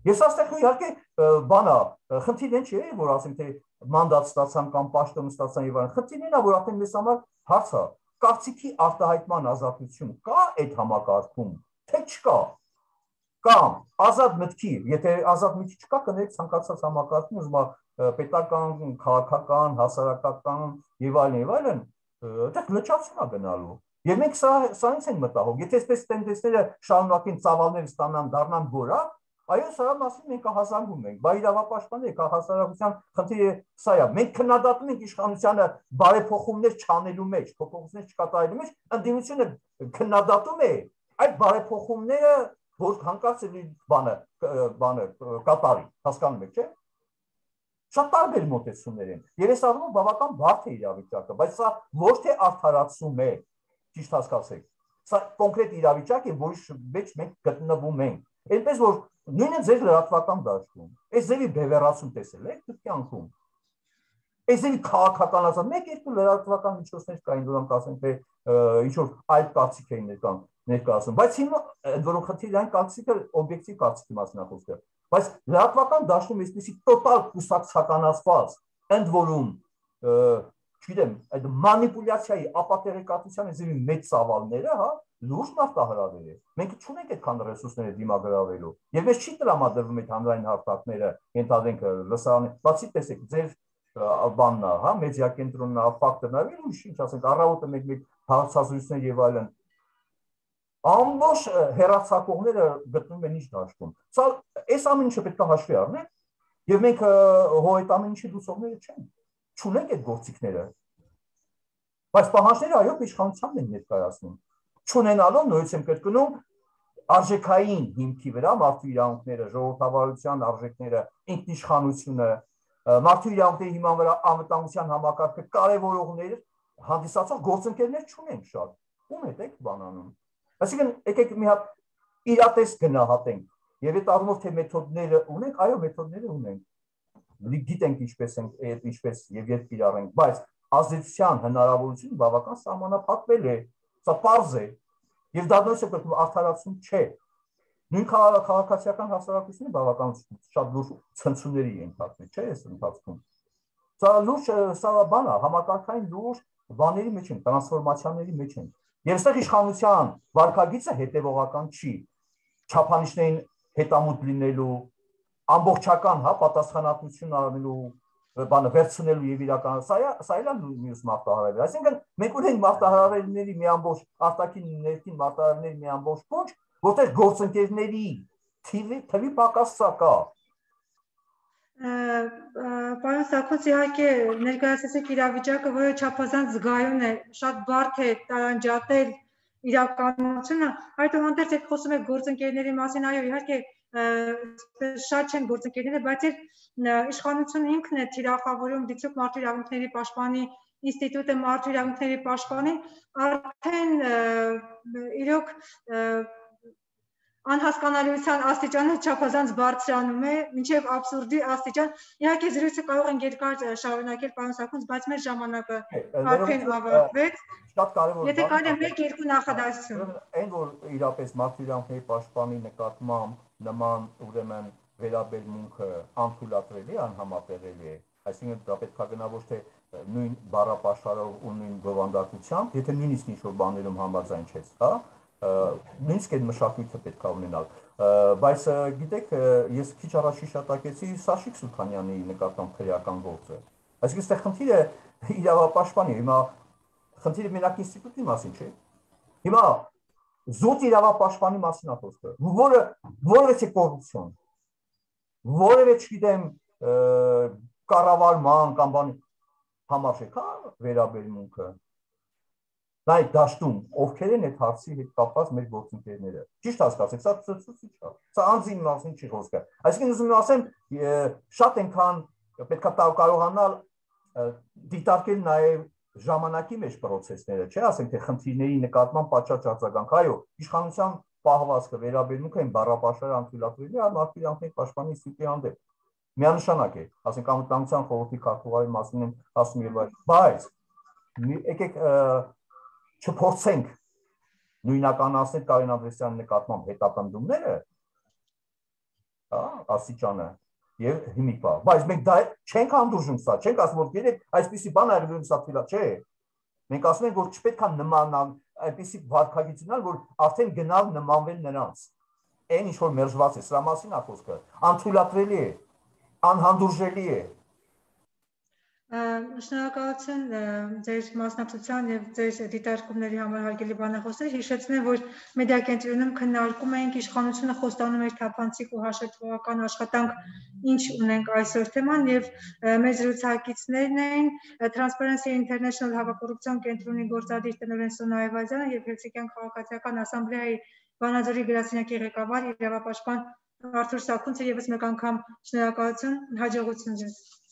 Ես այստեղ իհարկե բանա, խնդիրն չէ, որ ասենք թե մանդատ ստացան կամ պաշտոն ստացան եւ այլն։ Խնդիրն է, որ արդեն մեզ համար հարց է, կարծիքի արտահայտման ազատություն կա այդ համակարգում, թե չկա։ Կամ ազատ մտքի, եթե ազատ մտքի չկա, կներեք ցանկացած համակարգում, ուզում պետական, քաղաքական, հասարակական եւ այլն, դա լճացում է գնալու։ Եվ մենք սա ենք մտահոգ, եթե այսպես տենդենսները շարունակեն ծավալներ ստանան, դառնան որակ, այո, սրա մասին մենք հազանգում ենք, բայց իրավապաշտպանները հասարակության խնդիրը սա է։ Մենք քննադատում ենք իշխանությանը բարեփոխումներ չանելու մեջ, փոփոխություններ չկատարելու մեջ, ընդդիմությունը քննադատում է այդ բարեփոխումները, որ հանկարծ բանը կատարի, հասկանում եք, չէ՞։ Շատ տարբեր մոտեցումներ են։ Եվ այս առումով բավական բարդ է իրավիճակը, բայց սա ոչ թե արդարացում է, ճիշտ հասկացեք։ Սա կոնկրետ իրավիճակ է, որի մեջ մենք գտնվում ենք։ Այնպես որ նույնը ձեր լրատվական դաշտում, այս ձևի բևեռացում տեսել եք դուք կյանքում։ Այս ձևի քաղաքականացած մեկ-երկու լրատվական միջոցներ կային, որոնք ասենք թե ինչ որ այլ կարծիք էին ներկայացնում, բայց հիմա որոնք խնդիրը այն կարծիքը օբյեկտիվ կարծիքի մասին է խոսքը, բայց լրատվական դաշտում այսպեսի տոտալ կուսակցականացված, ընդ որում, չգիտեմ, այդ մանիպուլյացիայի, ապատերեկատվության ձևի մեծ ծավալները, հա, լուրջ մարտահրավեր է։ Մենք չունենք այդքան ռեսուրսները դիմագրավելու։ Եվ մեզ չի տրամադրվում այդ հանրային հարթակները, ենթադրենք լսարանի, բացի տեսեք, ձեր բանն է, հա, մեդիա կենտրոնն է, ֆակտորն է, ինչ ասենք, առավոտը մեկ հարցազրույցներ եւ այլն։ Ամբողջ հեռացակողները գտնվում են ինչ դաշտում։ Սա այս ամեն ինչը պետք է հաշվի առնել, եւ մենք հո այդ ամեն ինչի լուսողները չենք։ Չունենք այդ գործիքները։ Բայց պահանջները այո, իշխանությանն են ներկայացնում։ Չունենալով նույնիսկ եմ կրկնում արժեքային հիմքի վրա մարդու իրավունքները, ժողովրդավարության արժեքները, ինքնիշխանությունը, մարդու իրավունքների հիման վրա անվտանգության համակարգը կարևորողներ հանդիսացող գործընկերներ չունենք շատ։ Ում հետ եք բանանում։ Այսինքն եկեք մի հատ իրատես գնահատենք եւ այդ առումով թե մեթոդները ունենք, այո, մեթոդները ունենք։ Գիտենք ինչպես եւ երբ կիրառենք, բայց ազդեցության հնարավորությունը բավական սահմանափակվել է, սա պարզ է եւ դա նույնիսկ արդարացում չէ։ Նույն քաղաքացիական հասարակությունը բավական շատ լուրջ ցնցումների է ենթարկվել, չէ՞ այս ընթացքում։ Սա լուրջ բան է, համակարգային լուրջ բաների մեջ են, տրանսֆորմացիաների մեջ են։ Եվ այստեղ իշխանության վարքագիծը հետևողական չի, չափանիշներին հետամուտ լինելու, ամբողջական, հա, պատասխանատվություն առնելու, բանը վերցնելու եւ իրականացնել, սա էլ է մյուս մարտահրավերը։ Այսինքն մենք ունենք մարտահրավերների մի ամբողջ արտաքին ներքին մարտահրավերների մի ամբողջ փունջ, որտեղ գործընկերների թվի պակասը կա։ Պարոն Սաքոս, իհարկե ներկայացրեք իրավիճակը, որը չափազանց զգայուն է, շատ բարդ է տարանջատել իրականությունը, այդուհանդերձ եք խոսում եք գործընկերների մասին, այո, իհարկե շատ չեն գործընկերները, բայց իշխանությունը ինքն է թիրախավորում դիցուք մարդու իրավունքների պաշտպանի ինստիտուտը մարդու իրավունքների պաշտպանին, արդեն իրոք անհասկանալիության աստիճանը չափազանց բարձրանում է, մինչև աբսուրդի աստիճան։ Իհարկե զրույցը կարող ենք երկար շարունակել, պարոն Սաքոս, բայց մեր ժամանակը արդեն ավարտվեց։ Շատ կարևոր։ Եթե կարելի է 1-2 նախադասություն։ Այն որ իրապես մարդու իրավունքների պաշտպանի նկատմամբ նման ուրեմն վերաբերմունքը անթույլատրելի, անհամապեղելի է, այսինքն դա պետք է գնա ոչ թե նույն բառապաշարով ու նույն բովանդակությամբ, եթե նույնիսկ ինչ-որ բաներում համաձայն չես, հա, նույնիսկ այդ մշակույթը պետք է ունենալ, բայց գիտեք, ես քիչ առաջ հիշատակեցի Սաշիկ Սուլթանյանի նկատմամբ քրեական գործը, այսինքն այստեղ խնդիրը իրավապաշտպանի, հիմա խնդիրը մենակ ինստիտուտի մասին չէ, հիմա զուտ իրավապաշտպանի մասին է խոսքը, որը որևէ կոռուպցիոն, որևէ չգիտեմ կառավարման կամ բանի համարժեք է վերաբերմունքը, նայեք դաշտում ովքեր են այդ հարցի հետ կապված մեր գործընկերները, ճիշտ հասկացեք, սա ցույց է, սա անձին մասին չի խոսքը, այսինքն ուզում եմ ասեմ, շատ այնքան պետք է կարողանալ դիտարկել նաև ժամանակի մեջ process-ները, չէ՞, ասենք թե խնդիրների նկատմամբ պատշաճ արձագանք, այո, իշխանության պահվածքը վերաբերմունքը այն բառապաշարը անթույլատրելի է մարդու իրավունքների պաշտպանի ինստիտուտի հանդեպ։ Միանշանակ է, ասենք անվտանգության խորհրդի քարտուղարի մասին են ասում եւ այլն, բայց եկեք չփորձենք նույնականացնել Կարեն Անդրեասյանի նկատմամբ հետապնդումները, աստիճանը եւ հիմիկվա, բայց մենք դա չենք հանդուրժում սա, չենք ասում որ գիտեք այսպիսի բան արվում սա թիլա, չէ։ Մենք ասում ենք որ չպետք է նմանալ այնպիսի վարքագիծներ, որ արդեն գնալ նմանվել նրանց։ Այն ինչ որ մերժված է, սրա մասին է խոսքը, անթույլատրելի է, անհանդուրժելի է։ Շնորհակալություն ձեր մասնակցության եւ ձեր դիտարկումների համար հարգելի բանախոսներ, հիշեցնեմ, որ մեդիա կենտրոնում քննարկում ենք իշխանությունը խոստանում էր թափանցիկ ու հաշվետվական աշխատանք ինչ ունենք այսօր թեման եւ մեր զրուցակիցներն էին Transparency International հավաքորruption կենտրոնի գործադիր տնօրեն Սոնա Այվազյանը եւ Հելսինկյան քաղաքացիական ասամբլեայի Վանաձորի գրասենյակի ղեկավար իրավապաշտպան Արթուր Սաքունցը եւս մեկ անգամ շնորհակալություն, հաջողություն ձեզ։